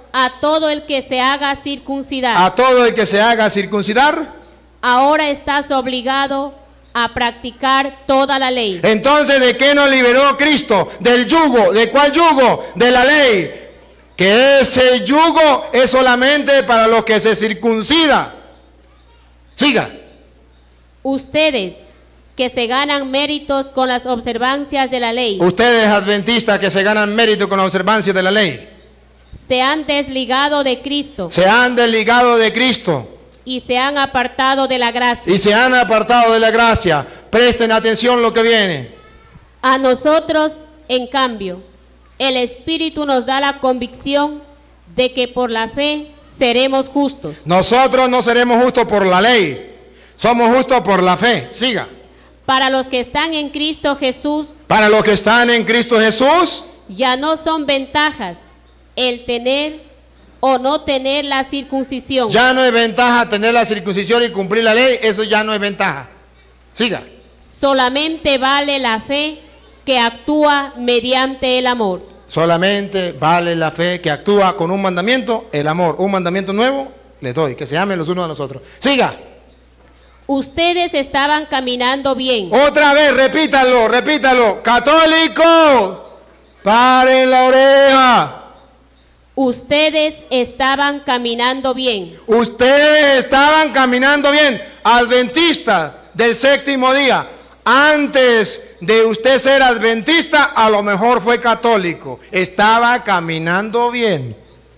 a todo el que se haga circuncidar. A todo el que se haga circuncidar. Ahora estás obligado a practicar toda la ley. Entonces, ¿de qué nos liberó Cristo? Del yugo. ¿De cuál yugo? De la ley. Que ese yugo es solamente para los que se circuncida. Siga. Ustedes que se ganan méritos con las observancias de la ley, Ustedes adventistas que se ganan mérito con la observancia de la ley, se han desligado de Cristo se han desligado de Cristo y se han apartado de la gracia. y se han apartado de la gracia. Presten atención lo que viene. A nosotros, en cambio, el Espíritu nos da la convicción de que por la fe seremos justos. Nosotros no seremos justos por la ley, somos justos por la fe. Siga. Para los que están en Cristo Jesús, Para los que están en Cristo Jesús, ya no son ventajas el tener o no tener la circuncisión. ya no es ventaja tener la circuncisión y cumplir la ley. Eso ya no es ventaja. Siga. Solamente vale la fe que actúa mediante el amor. Solamente vale la fe que actúa con un mandamiento, el amor. Un mandamiento nuevo les doy, que se amen los unos a los otros. Siga. Ustedes estaban caminando bien. Otra vez, repítalo, repítalo. Católicos, paren la oreja. Ustedes estaban caminando bien. Ustedes estaban caminando bien. Adventistas del séptimo día. Antes de usted ser adventista, a lo mejor fue católico. Estaba caminando bien.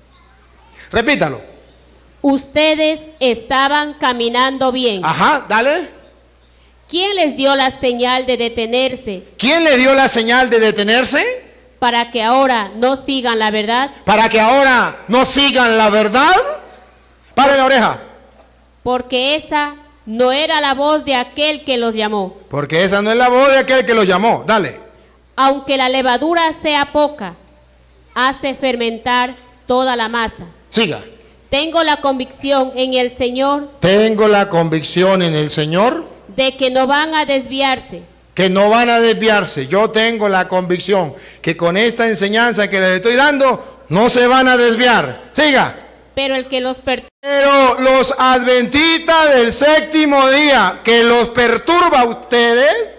Repítalo. Ustedes estaban caminando bien. Ajá, dale. ¿Quién les dio la señal de detenerse ¿Quién le dio la señal de detenerse? para que ahora no sigan la verdad? Para que ahora no sigan la verdad. Paren la oreja. Porque esa no era la voz de aquel que los llamó. Porque esa no es la voz de aquel que los llamó. Dale. Aunque la levadura sea poca, hace fermentar toda la masa. Siga. Tengo la convicción en el Señor Tengo la convicción en el Señor de que no van a desviarse. que no van a desviarse. Yo tengo la convicción que con esta enseñanza que les estoy dando no se van a desviar. Siga. Pero el que los per- Pero los adventistas del séptimo día que los perturba a ustedes,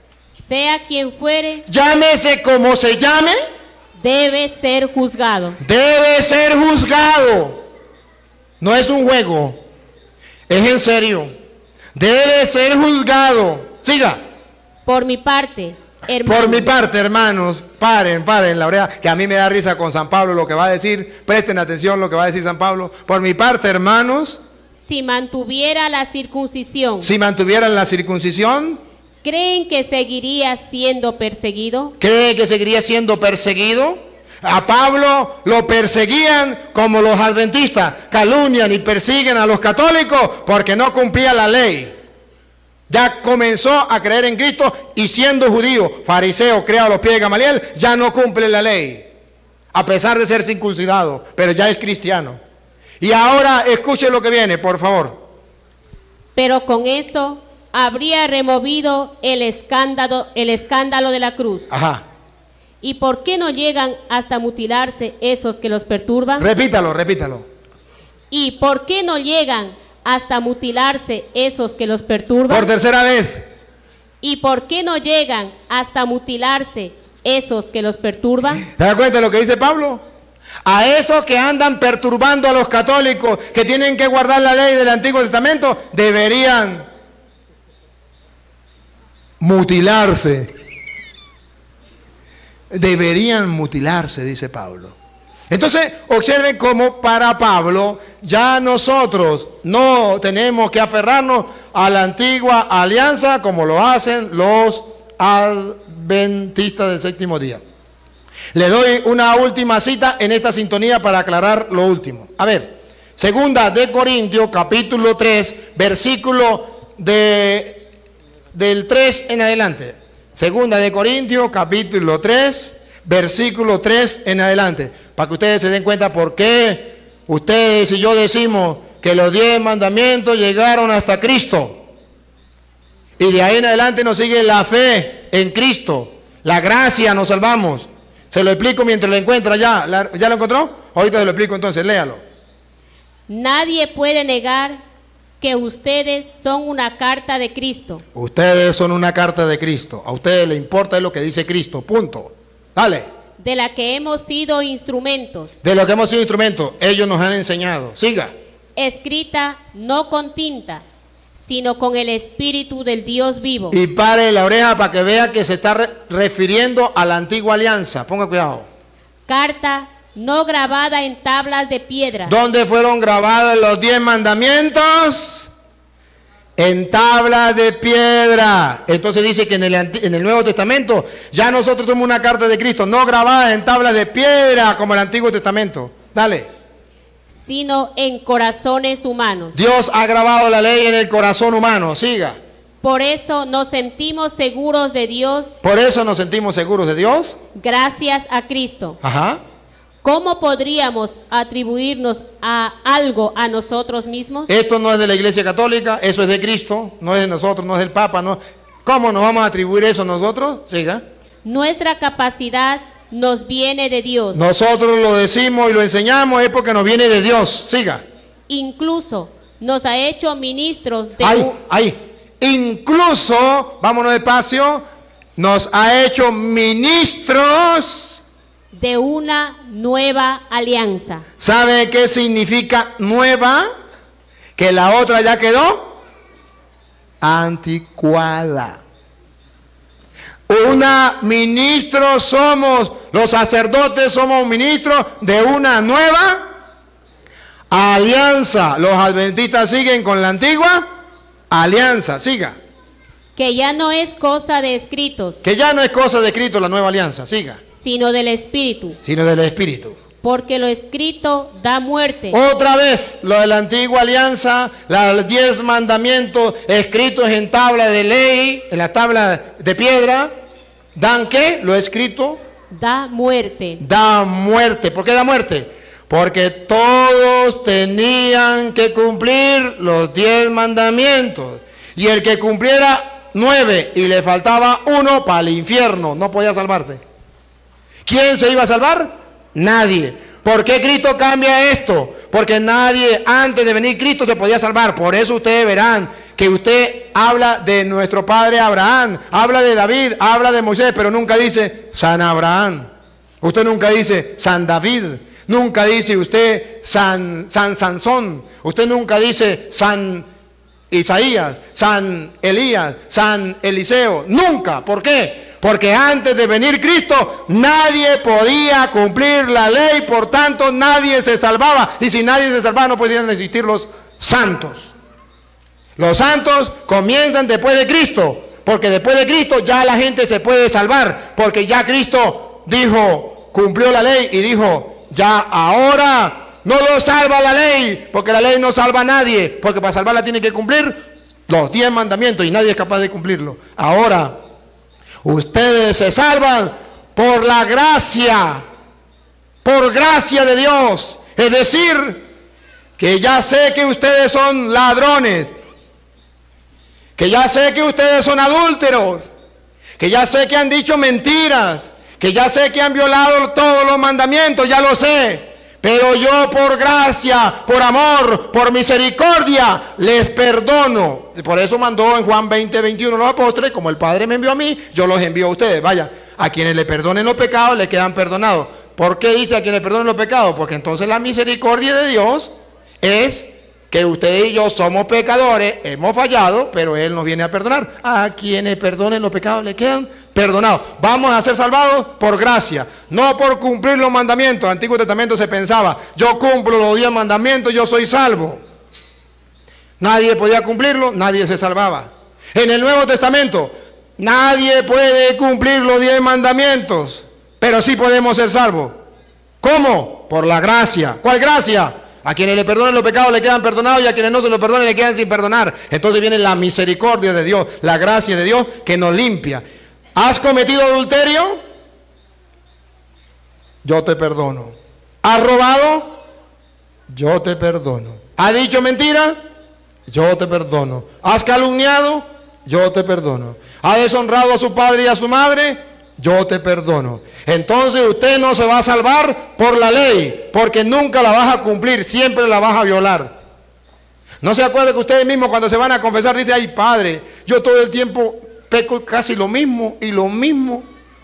sea quien fuere, llámese como se llame, debe ser juzgado. debe ser juzgado. No es un juego, es en serio. Debe ser juzgado. Siga. Por mi parte, hermano, Por mi parte, hermanos, paren, paren la oreja, que a mí me da risa con San Pablo lo que va a decir. Presten atención lo que va a decir San Pablo. Por mi parte, hermanos, si mantuviera la circuncisión, si mantuvieran la circuncisión, ¿creen que seguiría siendo perseguido? ¿cree que seguiría siendo perseguido? A Pablo lo perseguían como los adventistas, calumnian y persiguen a los católicos porque no cumplía la ley. Ya comenzó a creer en Cristo y siendo judío, fariseo, criado a los pies de Gamaliel, ya no cumple la ley, a pesar de ser circuncidado, pero ya es cristiano. Y ahora escuche lo que viene, por favor. Pero con eso habría removido el escándalo, el escándalo de la cruz. Ajá. ¿Y por qué no llegan hasta mutilarse esos que los perturban? Repítalo, repítalo. ¿Y por qué no llegan hasta mutilarse esos que los perturban? Por tercera vez. ¿Y por qué no llegan hasta mutilarse esos que los perturban? ¿Se da cuenta de lo que dice Pablo? A esos que andan perturbando a los católicos, que tienen que guardar la ley del Antiguo Testamento, deberían mutilarse. Deberían mutilarse, dice Pablo. Entonces, observen cómo para Pablo ya nosotros no tenemos que aferrarnos a la antigua alianza como lo hacen los adventistas del séptimo día. Le doy una última cita en esta sintonía para aclarar lo último. A ver, segunda de Corintios, capítulo tres, versículo de, del tres en adelante. Segunda de Corintios, capítulo tres, versículo tres en adelante. Para que ustedes se den cuenta por qué ustedes y yo decimos que los diez mandamientos llegaron hasta Cristo. Y de ahí en adelante nos sigue la fe en Cristo. La gracia nos salvamos. Se lo explico mientras lo encuentra ya. ¿Ya lo encontró? Ahorita se lo explico entonces, léalo. Nadie puede negar que ustedes son una carta de Cristo. Ustedes son una carta de Cristo. A ustedes les importa lo que dice Cristo, punto. Dale. De la que hemos sido instrumentos. De lo que hemos sido instrumentos, ellos nos han enseñado. Siga. Escrita no con tinta, sino con el Espíritu del Dios vivo. Y pare la oreja para que vea que se está re refiriendo a la antigua alianza. Ponga cuidado. Carta no grabada en tablas de piedra. ¿Dónde fueron grabados los diez mandamientos? En tablas de piedra. Entonces dice que en el, en el Nuevo Testamento ya nosotros somos una carta de Cristo, no grabada en tablas de piedra como el Antiguo Testamento. Dale. Sino en corazones humanos. Dios ha grabado la ley en el corazón humano. Siga. Por eso nos sentimos seguros de Dios. Por eso nos sentimos seguros de Dios. Gracias a Cristo. Ajá. ¿Cómo podríamos atribuirnos a algo a nosotros mismos? Esto no es de la Iglesia Católica, eso es de Cristo, no es de nosotros, no es del Papa. No. ¿Cómo nos vamos a atribuir eso nosotros? Siga. Nuestra capacidad nos viene de Dios. Nosotros lo decimos y lo enseñamos es porque nos viene de Dios. Siga. Incluso nos ha hecho ministros de... Ahí, ahí. Incluso, vámonos despacio, nos ha hecho ministros de una nueva alianza. ¿Sabe qué significa nueva? Que la otra ya quedó anticuada. Una ministro somos, los sacerdotes somos ministros de una nueva alianza. Los adventistas siguen con la antigua alianza. Siga. Que ya no es cosa de escritos. Que ya no es cosa de escritos la nueva alianza. Siga. Sino del Espíritu. Sino del Espíritu. Porque lo escrito da muerte. Otra vez, lo de la antigua alianza, los diez mandamientos escritos en tabla de ley, en la tabla de piedra, ¿dan qué? Lo escrito da muerte. Da muerte. ¿Por qué da muerte? Porque todos tenían que cumplir los diez mandamientos. Y el que cumpliera nueve y le faltaba uno, para el infierno, no podía salvarse. ¿Quién se iba a salvar? Nadie. ¿Por qué Cristo cambia esto? Porque nadie antes de venir Cristo se podía salvar. Por eso ustedes verán que usted habla de nuestro padre Abraham, habla de David, habla de Moisés, pero nunca dice San Abraham. Usted nunca dice San David. Nunca dice usted San, San Sansón. Usted nunca dice San Isaías, San Elías, San Eliseo. Nunca. ¿Por qué? Porque antes de venir Cristo, nadie podía cumplir la ley, por tanto nadie se salvaba. Y si nadie se salvaba, no podían existir los santos. Los santos comienzan después de Cristo, porque después de Cristo ya la gente se puede salvar, porque ya Cristo dijo, cumplió la ley y dijo, ya ahora no lo salva la ley, porque la ley no salva a nadie, porque para salvarla tiene que cumplir los diez mandamientos y nadie es capaz de cumplirlo. Ahora ustedes se salvan por la gracia, por gracia de Dios. Es decir, que ya sé que ustedes son ladrones, que ya sé que ustedes son adúlteros, que ya sé que han dicho mentiras, que ya sé que han violado todos los mandamientos, ya lo sé. Pero yo por gracia, por amor, por misericordia, les perdono. Por eso mandó en Juan veinte, veintiuno los apóstoles, como el Padre me envió a mí, yo los envío a ustedes. Vaya, a quienes le perdonen los pecados, le quedan perdonados. ¿Por qué dice a quienes perdonen los pecados? Porque entonces la misericordia de Dios es que ustedes y yo somos pecadores, hemos fallado, pero Él nos viene a perdonar. A quienes perdonen los pecados le quedan perdonados. Vamos a ser salvados por gracia, no por cumplir los mandamientos. En el Antiguo Testamento se pensaba, yo cumplo los diez mandamientos, yo soy salvo. Nadie podía cumplirlo, nadie se salvaba. En el Nuevo Testamento, nadie puede cumplir los diez mandamientos, pero sí podemos ser salvos. ¿Cómo? Por la gracia. ¿Cuál gracia? A quienes le perdonen los pecados le quedan perdonados y a quienes no se los perdonen le quedan sin perdonar. Entonces viene la misericordia de Dios, la gracia de Dios que nos limpia. ¿Has cometido adulterio? Yo te perdono. ¿Has robado? Yo te perdono. ¿Has dicho mentira? Yo te perdono. ¿Has calumniado? Yo te perdono. ¿Has deshonrado a su padre y a su madre? yo te perdono. Entonces usted no se va a salvar por la ley, porque nunca la vas a cumplir, siempre la vas a violar. ¿No se acuerda que ustedes mismos cuando se van a confesar dicen, ay padre, yo todo el tiempo peco casi lo mismo y lo mismo?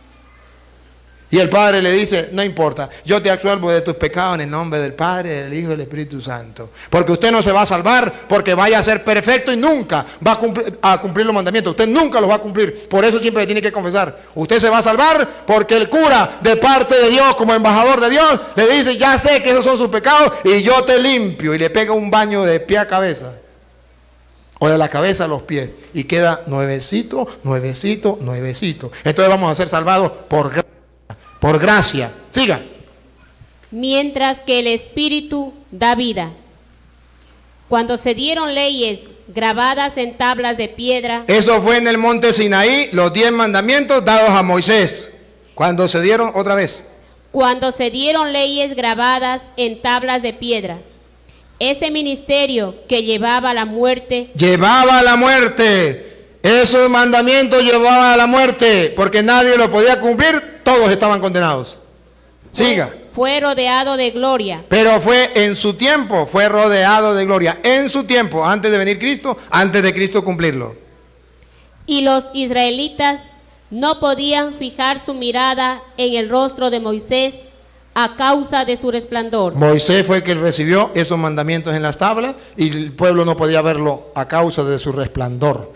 Y el Padre le dice, no importa, yo te absuelvo de tus pecados en el nombre del Padre, del Hijo y del Espíritu Santo. Porque usted no se va a salvar porque vaya a ser perfecto y nunca va a cumplir, a cumplir los mandamientos. Usted nunca los va a cumplir, por eso siempre tiene que confesar. Usted se va a salvar porque el cura de parte de Dios, como embajador de Dios, le dice, ya sé que esos son sus pecados y yo te limpio. Y le pega un baño de pie a cabeza. O de la cabeza a los pies. Y queda nuevecito, nuevecito, nuevecito. Entonces vamos a ser salvados por gracia. Por gracia. Siga. Mientras que el Espíritu da vida. Cuando se dieron leyes grabadas en tablas de piedra. Eso fue en el monte Sinaí, los diez mandamientos dados a Moisés. Cuando se dieron, otra vez. Cuando se dieron leyes grabadas en tablas de piedra. Ese ministerio que llevaba a la muerte. Llevaba a la muerte. Esos mandamientos llevaban a la muerte. Porque nadie lo podía cumplir. Todos estaban condenados. Siga. Fue rodeado de gloria. Pero fue en su tiempo, fue rodeado de gloria. En su tiempo, antes de venir Cristo, antes de Cristo cumplirlo. Y los israelitas no podían fijar su mirada en el rostro de Moisés a causa de su resplandor. Moisés fue el que recibió esos mandamientos en las tablas y el pueblo no podía verlo a causa de su resplandor.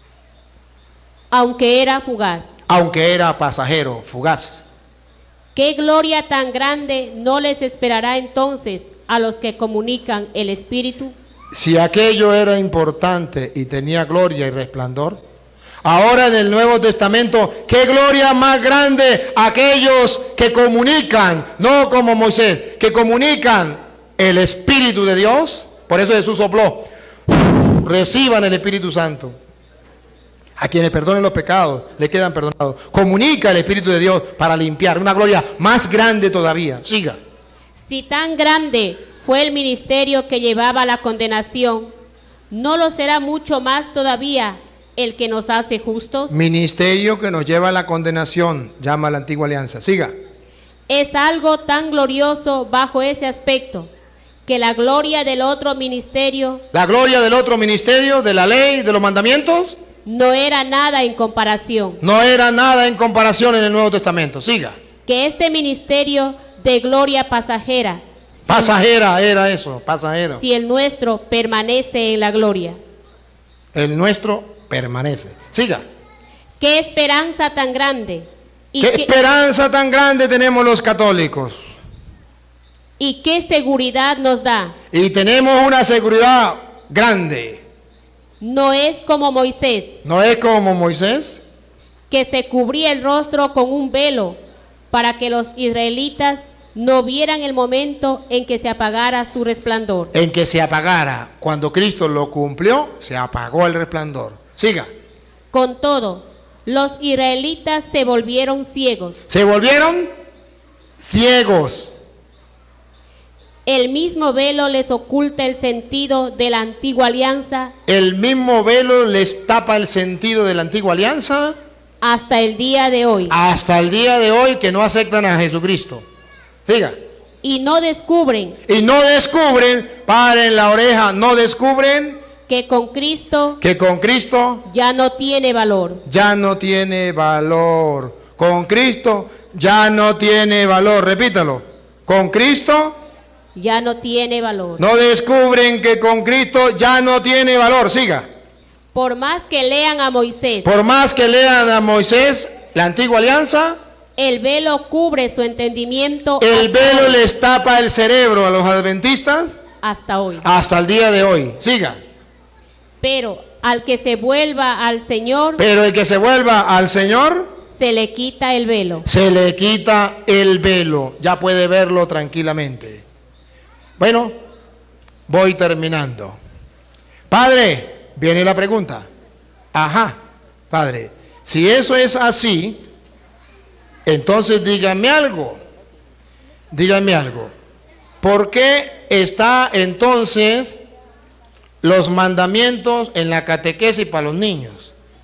Aunque era fugaz. Aunque era pasajero, fugaz. ¿Qué gloria tan grande no les esperará entonces a los que comunican el Espíritu? Si aquello era importante y tenía gloria y resplandor, ahora en el Nuevo Testamento, ¿qué gloria más grande aquellos que comunican, no como Moisés, que comunican el Espíritu de Dios? Por eso Jesús sopló, reciban el Espíritu Santo. A quienes perdonen los pecados, le quedan perdonados. Comunica el Espíritu de Dios para limpiar. Una gloria más grande todavía. Siga. Si tan grande fue el ministerio que llevaba la condenación, ¿no lo será mucho más todavía el que nos hace justos? Ministerio que nos lleva a la condenación, llama la antigua alianza. Siga. Es algo tan glorioso bajo ese aspecto, que la gloria del otro ministerio... La gloria del otro ministerio, de la ley, de los mandamientos... No era nada en comparación. No era nada en comparación en el Nuevo Testamento. Siga. Que este ministerio de gloria pasajera. Pasajera si, era eso, pasajero. Si el nuestro permanece en la gloria. El nuestro permanece. Siga. Qué esperanza tan grande. Y qué, qué esperanza tan grande tenemos los católicos. Y qué seguridad nos da. Y tenemos una seguridad grande. No es como Moisés. No es como Moisés. Que se cubría el rostro con un velo para que los israelitas no vieran el momento en que se apagara su resplandor. En que se apagara. Cuando Cristo lo cumplió, se apagó el resplandor. Siga. Con todo, los israelitas se volvieron ciegos. Se volvieron ciegos. El mismo velo les oculta el sentido de la antigua alianza. El mismo velo les tapa el sentido de la antigua alianza. Hasta el día de hoy. Hasta el día de hoy que no aceptan a Jesucristo. Siga. Y no descubren. Y no descubren, paren la oreja, no descubren. Que con Cristo. Que con Cristo. Ya no tiene valor. Ya no tiene valor. Con Cristo ya no tiene valor. Repítalo. Con Cristo. Ya no tiene valor. No descubren que con Cristo ya no tiene valor. Siga. Por más que lean a Moisés. Por más que lean a Moisés, la antigua alianza. El velo cubre su entendimiento. El velo les tapa el cerebro a los adventistas. Hasta hoy. Hasta el día de hoy. Siga. Pero al que se vuelva al Señor. Pero el que se vuelva al Señor. Se le quita el velo. Se le quita el velo. Ya puede verlo tranquilamente. Bueno, voy terminando. Padre, viene la pregunta. Ajá, padre, si eso es así, entonces dígame algo. Dígame algo. ¿Por qué está entonces los mandamientos en la catequesis para los niños?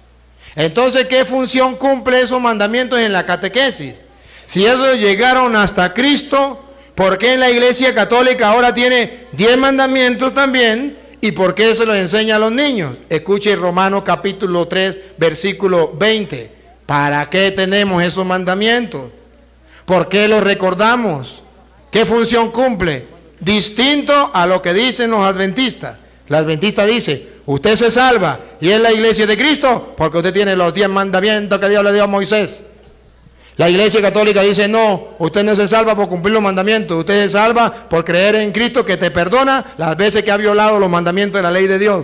Entonces, ¿qué función cumple esos mandamientos en la catequesis? Si ellos llegaron hasta Cristo, ¿por qué en la Iglesia Católica ahora tiene diez mandamientos también? ¿Y por qué se los enseña a los niños? Escuche Romanos capítulo tres, versículo veinte. ¿Para qué tenemos esos mandamientos? ¿Por qué los recordamos? ¿Qué función cumple? Distinto a lo que dicen los adventistas. La adventista dice, usted se salva y es la iglesia de Cristo porque usted tiene los diez mandamientos que Dios le dio a Moisés. La Iglesia Católica dice, no, usted no se salva por cumplir los mandamientos, usted se salva por creer en Cristo que te perdona las veces que ha violado los mandamientos de la ley de Dios.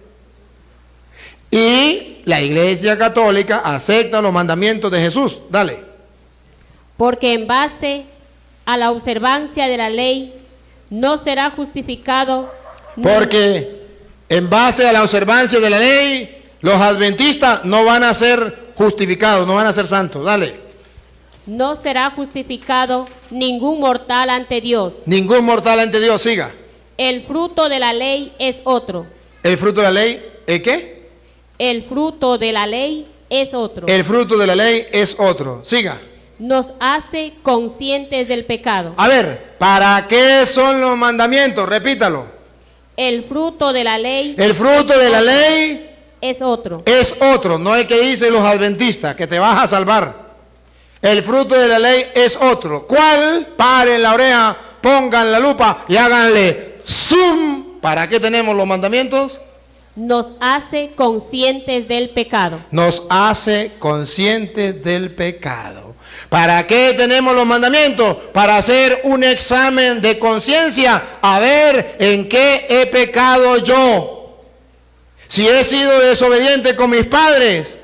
Y la Iglesia Católica acepta los mandamientos de Jesús. Dale. Porque en base a la observancia de la ley no será justificado. Porque en base a la observancia de la ley, los adventistas no van a ser justificados, no van a ser santos. Dale. No será justificado ningún mortal ante Dios. Ningún mortal ante Dios, siga. El fruto de la ley es otro. ¿El fruto de la ley? ¿El qué? El fruto de la ley es otro. El fruto de la ley es otro. Siga. Nos hace conscientes del pecado. A ver, ¿para qué son los mandamientos? Repítalo. El fruto de la ley. El fruto de la ley es otro. Es otro, no el que dicen los adventistas, que te vas a salvar. El fruto de la ley es otro. ¿Cuál? Paren la oreja, pongan la lupa y háganle zoom. ¿Para qué tenemos los mandamientos? Nos hace conscientes del pecado. Nos hace conscientes del pecado. ¿Para qué tenemos los mandamientos? Para hacer un examen de conciencia, a ver en qué he pecado yo. Si he sido desobediente con mis padres,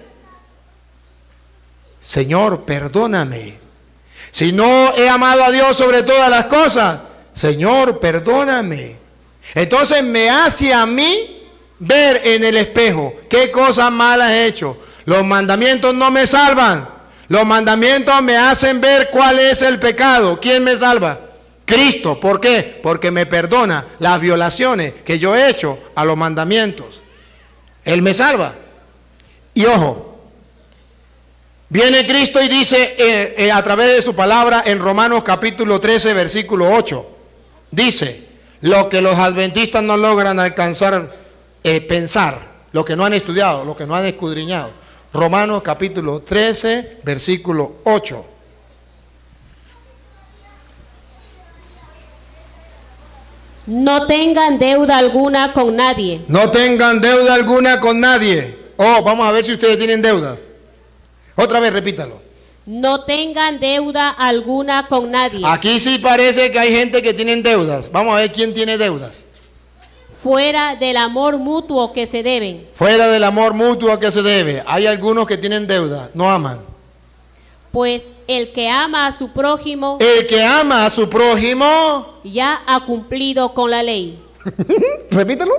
Señor, perdóname. Si no he amado a Dios sobre todas las cosas, Señor, perdóname. Entonces me hace a mí ver en el espejo qué cosas malas he hecho. Los mandamientos no me salvan. Los mandamientos me hacen ver cuál es el pecado. ¿Quién me salva? Cristo. ¿Por qué? Porque me perdona las violaciones que yo he hecho a los mandamientos. Él me salva. Y ojo, viene Cristo y dice eh, eh, a través de su palabra en Romanos capítulo trece, versículo ocho. Dice, lo que los adventistas no logran alcanzar, eh, pensar, lo que no han estudiado, lo que no han escudriñado. Romanos capítulo trece, versículo ocho. No tengan deuda alguna con nadie. No tengan deuda alguna con nadie. Oh, vamos a ver si ustedes tienen deuda. Otra vez, repítalo. No tengan deuda alguna con nadie. Aquí sí parece que hay gente que tienen deudas. Vamos a ver quién tiene deudas. Fuera del amor mutuo que se deben. Fuera del amor mutuo que se debe. Hay algunos que tienen deudas, no aman. Pues el que ama a su prójimo. El que ama a su prójimo. Ya ha cumplido con la ley. Repítalo.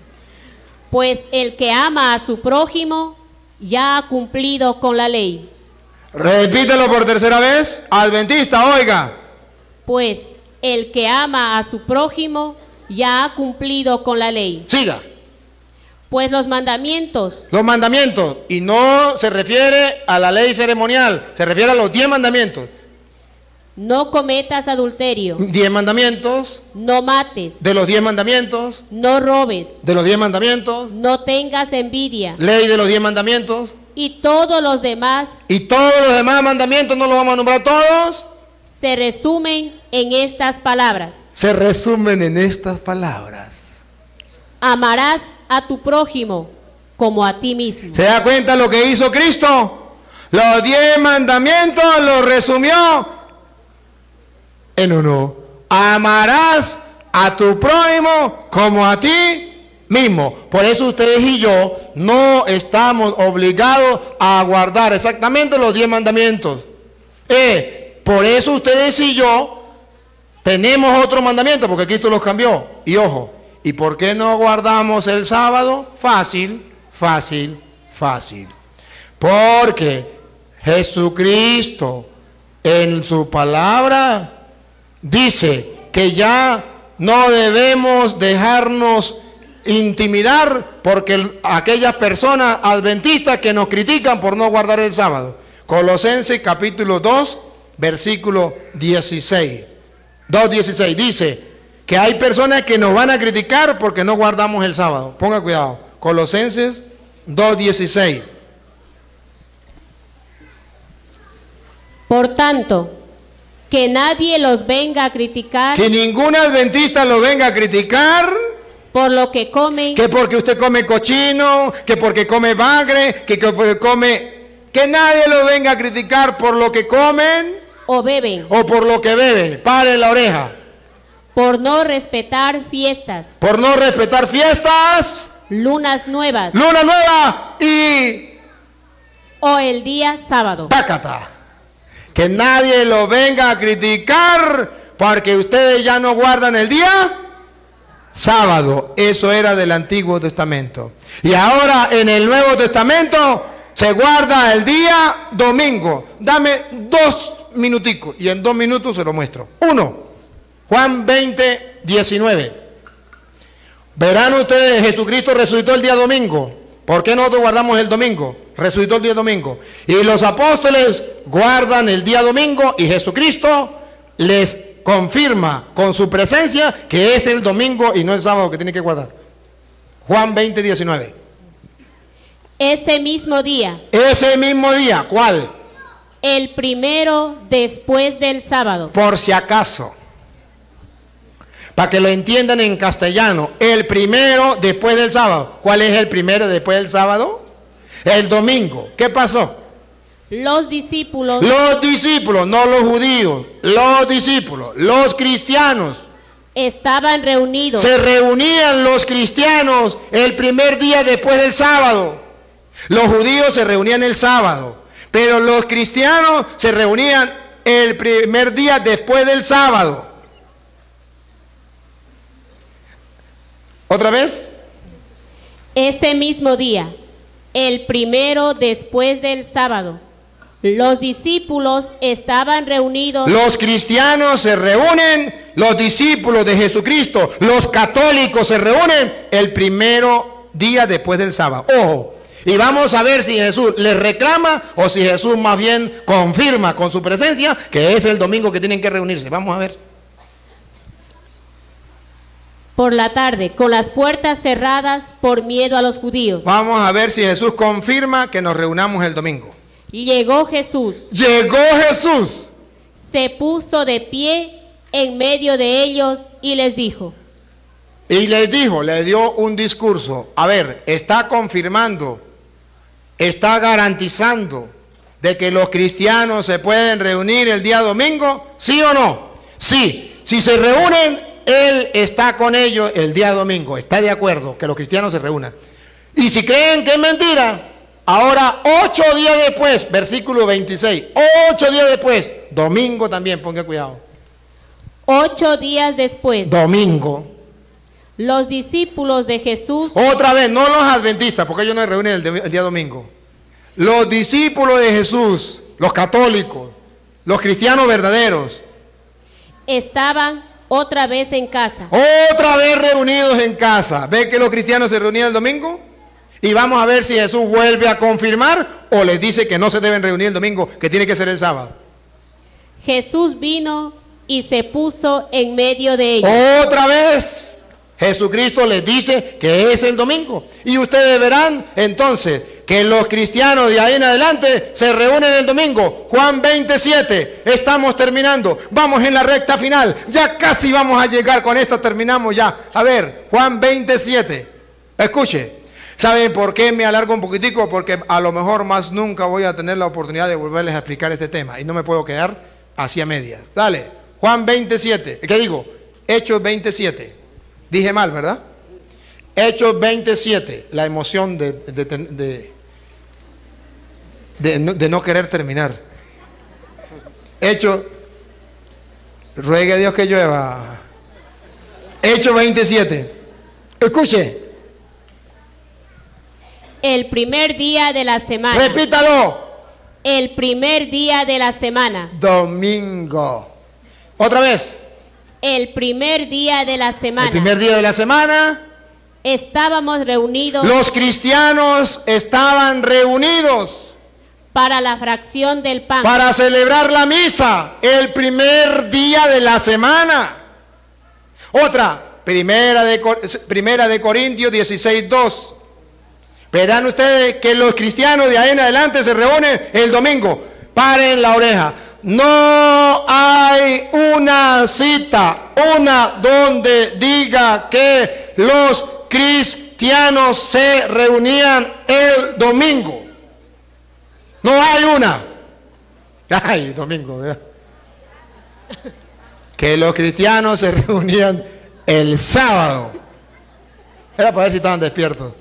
Pues el que ama a su prójimo ya ha cumplido con la ley. Repítelo por tercera vez. Adventista, oiga. Pues el que ama a su prójimo ya ha cumplido con la ley. Siga. Pues los mandamientos. Los mandamientos. Y no se refiere a la ley ceremonial. Se refiere a los diez mandamientos. No cometas adulterio. Diez mandamientos. No mates. De los diez mandamientos. No robes. De los diez mandamientos. No tengas envidia. Ley de los diez mandamientos. Y todos los demás. Y todos los demás mandamientos, ¿no los vamos a nombrar todos? Se resumen en estas palabras. Se resumen en estas palabras. Amarás a tu prójimo como a ti mismo. ¿Se da cuenta lo que hizo Cristo? Los diez mandamientos los resumió en uno. Amarás a tu prójimo como a ti mismo. Por eso ustedes y yo no estamos obligados a guardar exactamente los diez mandamientos. Eh, por eso ustedes y yo tenemos otro mandamiento, porque Cristo los cambió. Y ojo, ¿y por qué no guardamos el sábado? Fácil, fácil, fácil. Porque Jesucristo en su palabra dice que ya no debemos dejarnos intimidar porque el, aquellas personas adventistas que nos critican por no guardar el sábado. Colosenses capítulo dos, versículo dieciséis. dos dieciséis dice que hay personas que nos van a criticar porque no guardamos el sábado. Ponga cuidado. Colosenses dos dieciséis. Por tanto, que nadie los venga a criticar Que ningún adventista lo venga a criticar. por lo que comen Que porque usted come cochino, que porque come bagre, que, que porque come... Que nadie lo venga a criticar por lo que comen o beben, o por lo que beben. Pare la oreja. por no respetar fiestas, Por no respetar fiestas, lunas nuevas luna nueva y o el día sábado. pácata. Que nadie lo venga a criticar porque ustedes ya no guardan el día sábado. Eso era del Antiguo Testamento. Y ahora en el Nuevo Testamento se guarda el día domingo. Dame dos minuticos y en dos minutos se lo muestro. Uno, Juan veinte, diecinueve. Verán ustedes, Jesucristo resucitó el día domingo. ¿Por qué nosotros guardamos el domingo? Resucitó el día domingo. Y los apóstoles guardan el día domingo y Jesucristo les confirma con su presencia que es el domingo y no el sábado que tienen que guardar. Juan veinte, diecinueve. Ese mismo día, Ese mismo día, ¿cuál? el primero después del sábado, Por si acaso. Para que lo entiendan en castellano, el primero después del sábado. ¿Cuál es el primero después del sábado? El domingo. ¿Qué pasó? los discípulos Los discípulos, no los judíos, los discípulos, los cristianos. estaban reunidos Se reunían los cristianos el primer día después del sábado. Los judíos se reunían el sábado, pero los cristianos se reunían el primer día después del sábado. ¿Otra vez? ese mismo día, el primero después del sábado. Los discípulos estaban reunidos Los cristianos se reúnen, los discípulos de Jesucristo, los católicos se reúnen el primero día después del sábado. Ojo, y vamos a ver si Jesús les reclama o si Jesús más bien confirma con su presencia que es el domingo que tienen que reunirse. Vamos a ver. por la tarde, con las puertas cerradas por miedo a los judíos. Vamos a ver si Jesús confirma que nos reunamos el domingo. Llegó Jesús, Llegó Jesús. se puso de pie en medio de ellos y les dijo: Y les dijo, le dio un discurso. A ver, está confirmando, está garantizando de que los cristianos se pueden reunir el día domingo, ¿sí o no? Sí, si se reúnen, Él está con ellos el día domingo. Está de acuerdo que los cristianos se reúnan. Y si creen que es mentira, ahora ocho días después, versículo veintiséis, ocho días después, domingo también, ponga cuidado. Ocho días después, Domingo. los discípulos de Jesús Otra vez, no los adventistas, porque ellos no se reúnen el, el día domingo. Los discípulos de Jesús, los católicos, los cristianos verdaderos, estaban otra vez en casa. otra vez reunidos en casa. ¿Ve que los cristianos se reunían el domingo? Y vamos a ver si Jesús vuelve a confirmar o les dice que no se deben reunir el domingo, que tiene que ser el sábado. Jesús vino y se puso en medio de ellos. Otra vez Jesucristo les dice que es el domingo. Y ustedes verán entonces que los cristianos de ahí en adelante se reúnen el domingo. Juan veintisiete, estamos terminando, vamos en la recta final, ya casi vamos a llegar, con esto terminamos ya. A ver, Juan veintisiete, escuche. ¿Saben por qué me alargo un poquitico? Porque a lo mejor más nunca voy a tener la oportunidad de volverles a explicar este tema y no me puedo quedar hacia medias. Dale, Juan veintisiete, ¿qué digo? Hechos veintisiete. Dije mal, ¿verdad? Hechos veintisiete, la emoción de, de, de, de, no, de no querer terminar. Hechos, ruegue a Dios que llueva. Hechos veintisiete. Escuche. El primer día de la semana. Repítalo. El primer día de la semana. Domingo. Otra vez. El primer día de la semana. El primer día de la semana. estábamos reunidos Los cristianos estaban reunidos para la fracción del pan. para celebrar la misa el primer día de la semana. Otra, primera de, primera de Corintios dieciséis, dos. Verán ustedes que los cristianos de ahí en adelante se reúnen el domingo. Paren la oreja. No hay una cita, una donde diga que los cristianos se reunían el domingo. No hay una. Ay, domingo, ¿verdad? Que los cristianos se reunían el sábado. Era para ver si estaban despiertos.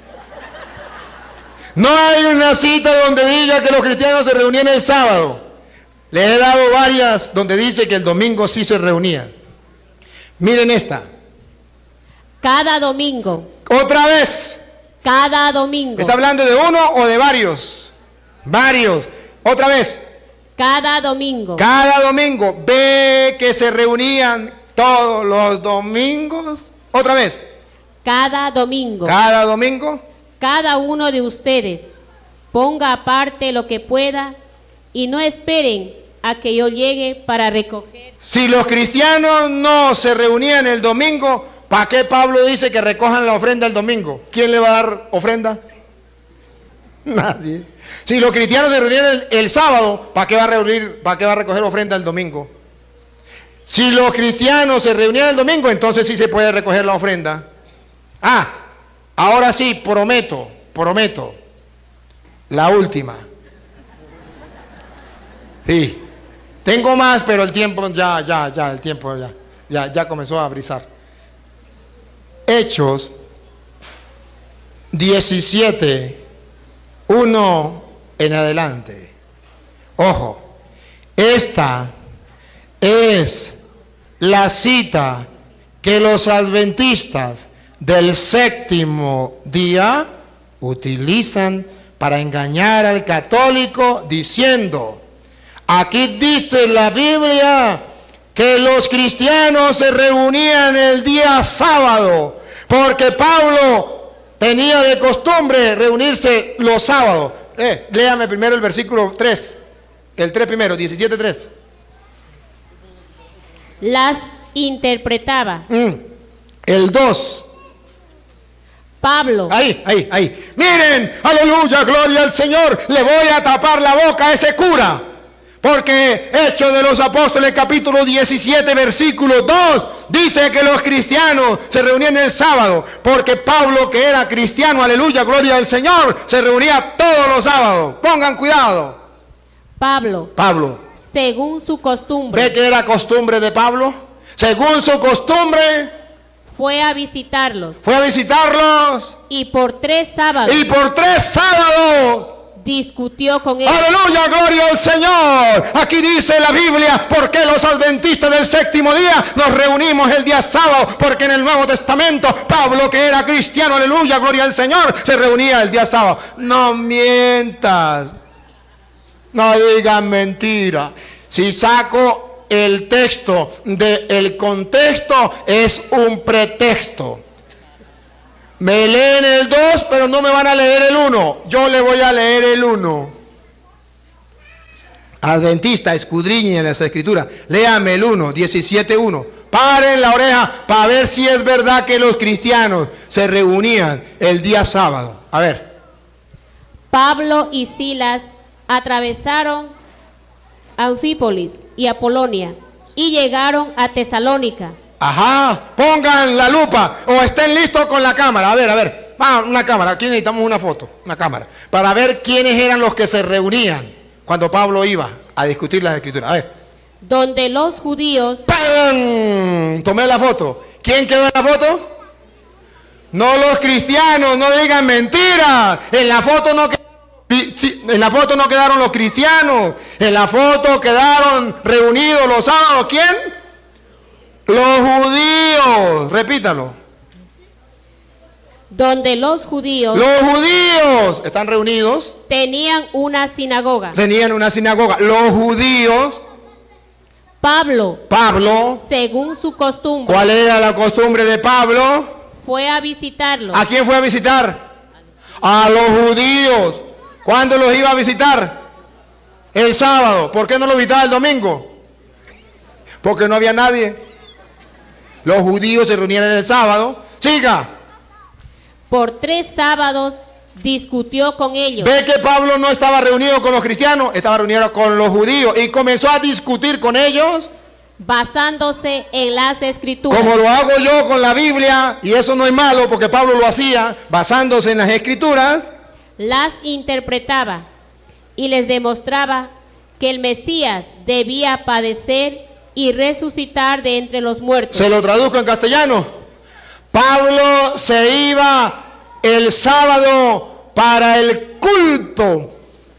No hay una cita donde diga que los cristianos se reunían el sábado. Les he dado varias donde dice que el domingo sí se reunían. Miren esta. Cada domingo. Otra vez. Cada domingo. ¿Está hablando de uno o de varios? Varios. Otra vez. Cada domingo. Cada domingo. Ve que se reunían todos los domingos. Otra vez. Cada domingo. Cada domingo. Cada uno de ustedes ponga aparte lo que pueda y no esperen a que yo llegue para recoger. Si los cristianos no se reunían el domingo, ¿para qué Pablo dice que recojan la ofrenda el domingo? ¿Quién le va a dar ofrenda? Nadie. Si los cristianos se reunían el, el sábado, ¿para qué va a reunir, para qué va a recoger ofrenda el domingo? Si los cristianos se reunían el domingo, entonces sí se puede recoger la ofrenda. Ah, ahora sí, prometo, prometo, la última. Sí, tengo más, pero el tiempo ya, ya, ya, el tiempo ya, ya, ya comenzó a brisar. Hechos diecisiete, uno en adelante. Ojo, esta es la cita que los adventistas del séptimo día utilizan para engañar al católico diciendo: aquí dice la Biblia que los cristianos se reunían el día sábado, porque Pablo tenía de costumbre reunirse los sábados. Eh, léame primero el versículo tres, el tres primero, diecisiete tres. Las interpretaba. Mm, el dos. Pablo. Ahí, ahí, ahí. Miren, aleluya, gloria al Señor. Le voy a tapar la boca a ese cura. Porque Hechos de los Apóstoles capítulo diecisiete versículo dos dice que los cristianos se reunían el sábado. Porque Pablo, que era cristiano, aleluya, gloria al Señor, se reunía todos los sábados. Pongan cuidado. Pablo. Pablo. Según su costumbre. ¿Ve que era costumbre de Pablo? Según su costumbre. Fue a visitarlos. Fue a visitarlos. Y por tres sábados. Y por tres sábados. Discutió con ellos. Aleluya, gloria al Señor. Aquí dice la Biblia, ¿por qué los adventistas del séptimo día nos reunimos el día sábado? Porque en el Nuevo Testamento Pablo, que era cristiano, aleluya, gloria al Señor, se reunía el día sábado. No mientas, no digan mentira. Si saco el texto del contexto, es un pretexto. Me leen el dos, pero no me van a leer el uno. Yo le voy a leer el uno. Adventista, escudriñen las escrituras. Léame el uno, diecisiete uno. Paren la oreja para ver si es verdad que los cristianos se reunían el día sábado. A ver. Pablo y Silas atravesaron Anfípolis y Apolonia y llegaron a Tesalónica. Ajá, pongan la lupa o estén listos con la cámara. A ver, a ver, ah, una cámara, aquí necesitamos una foto, una cámara, para ver quiénes eran los que se reunían cuando Pablo iba a discutir las escrituras. A ver. Donde los judíos... ¡Pam! Tomé la foto. ¿Quién quedó en la foto? No los cristianos, no digan mentiras. En la foto no quedaron, en la foto no quedaron los cristianos. En la foto quedaron reunidos los sábados. ¿Quién? Los judíos, repítalo. Donde los judíos... Los judíos están reunidos. Tenían una sinagoga. Tenían una sinagoga. Los judíos. Pablo. Pablo. Según su costumbre. ¿Cuál era la costumbre de Pablo? fue a visitarlos. ¿A quién fue a visitar? A los judíos. ¿Cuándo los iba a visitar? El sábado. ¿Por qué no los visitaba el domingo? Porque no había nadie. Los judíos se reunían el sábado. Siga. Por tres sábados discutió con ellos. Ve que Pablo no estaba reunido con los cristianos, estaba reunido con los judíos y comenzó a discutir con ellos, basándose en las escrituras. como lo hago yo con la Biblia, y eso no es malo porque Pablo lo hacía basándose en las escrituras. Las interpretaba y les demostraba que el Mesías debía padecer y resucitar de entre los muertos. Se lo traduzco en castellano. Pablo se iba el sábado para el culto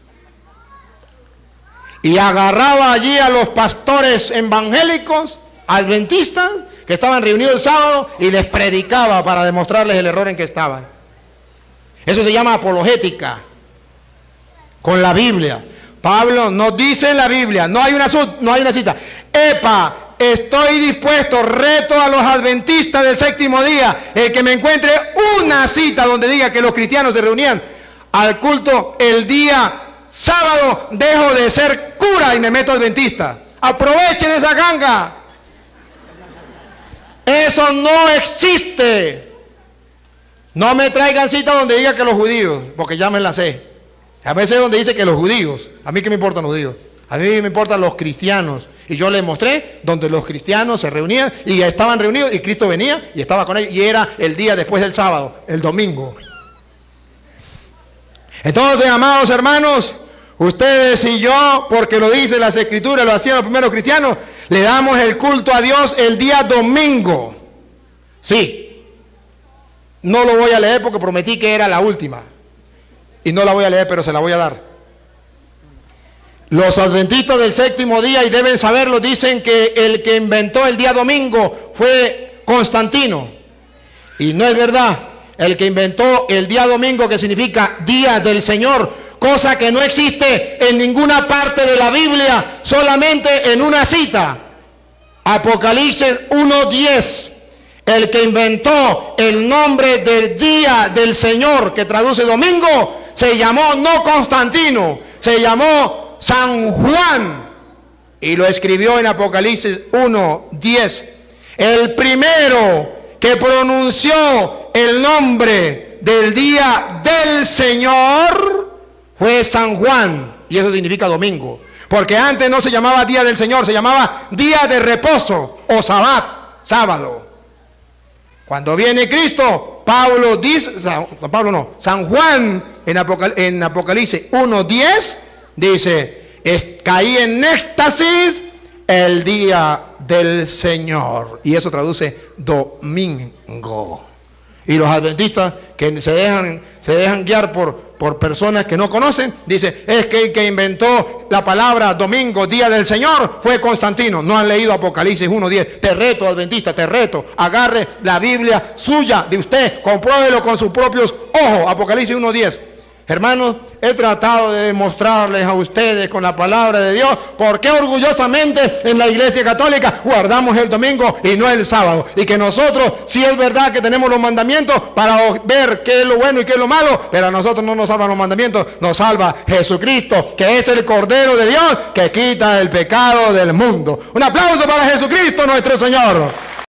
y agarraba allí a los pastores evangélicos, adventistas, que estaban reunidos el sábado, y les predicaba para demostrarles el error en que estaban. Eso se llama apologética con la Biblia. Pablo nos dice en la Biblia, no hay una, no hay una cita. Epa, estoy dispuesto, reto a los adventistas del séptimo día, el que me encuentre una cita donde diga que los cristianos se reunían al culto el día sábado, dejo de ser cura y me meto adventista. Aprovechen esa ganga. Eso no existe. No me traigan cita donde diga que los judíos, porque ya me la sé. A veces donde dice que los judíos, a mí qué me importan los judíos, a mí me importan los cristianos. Y yo les mostré donde los cristianos se reunían y estaban reunidos y Cristo venía y estaba con ellos, y era el día después del sábado, el domingo. Entonces, amados hermanos, ustedes y yo, porque lo dicen las escrituras, lo hacían los primeros cristianos, le damos el culto a Dios el día domingo. Sí, no lo voy a leer porque prometí que era la última y no la voy a leer, pero se la voy a dar. Los adventistas del séptimo día, y deben saberlo, dicen que el que inventó el día domingo fue Constantino, y no es verdad. El que inventó el día domingo, que significa día del Señor, cosa que no existe en ninguna parte de la Biblia, solamente en una cita, Apocalipsis uno diez. El que inventó el nombre del día del Señor, que traduce domingo, se llamó no Constantino, se llamó San Juan, y lo escribió en Apocalipsis uno diez. El primero que pronunció el nombre del día del Señor fue San Juan, y eso significa domingo, porque antes no se llamaba día del Señor, se llamaba día de reposo o sabat, sábado. Cuando viene Cristo, Pablo dice, Pablo no, San Juan en, Apocal, en Apocalipsis uno diez dice, es, caí en éxtasis el día del Señor, y eso traduce domingo. Y los adventistas que se dejan, se dejan guiar por, por personas que no conocen, dice, es que el que inventó la palabra domingo, día del Señor, fue Constantino. No han leído Apocalipsis uno diez. Te reto, adventista, te reto, agarre la Biblia suya de usted, compruébelo con sus propios ojos. Apocalipsis uno diez. Hermanos, he tratado de demostrarles a ustedes con la palabra de Dios por qué orgullosamente en la Iglesia Católica guardamos el domingo y no el sábado. Y que nosotros, sí es verdad que tenemos los mandamientos para ver qué es lo bueno y qué es lo malo, pero a nosotros no nos salvan los mandamientos, nos salva Jesucristo, que es el Cordero de Dios que quita el pecado del mundo. Un aplauso para Jesucristo nuestro Señor.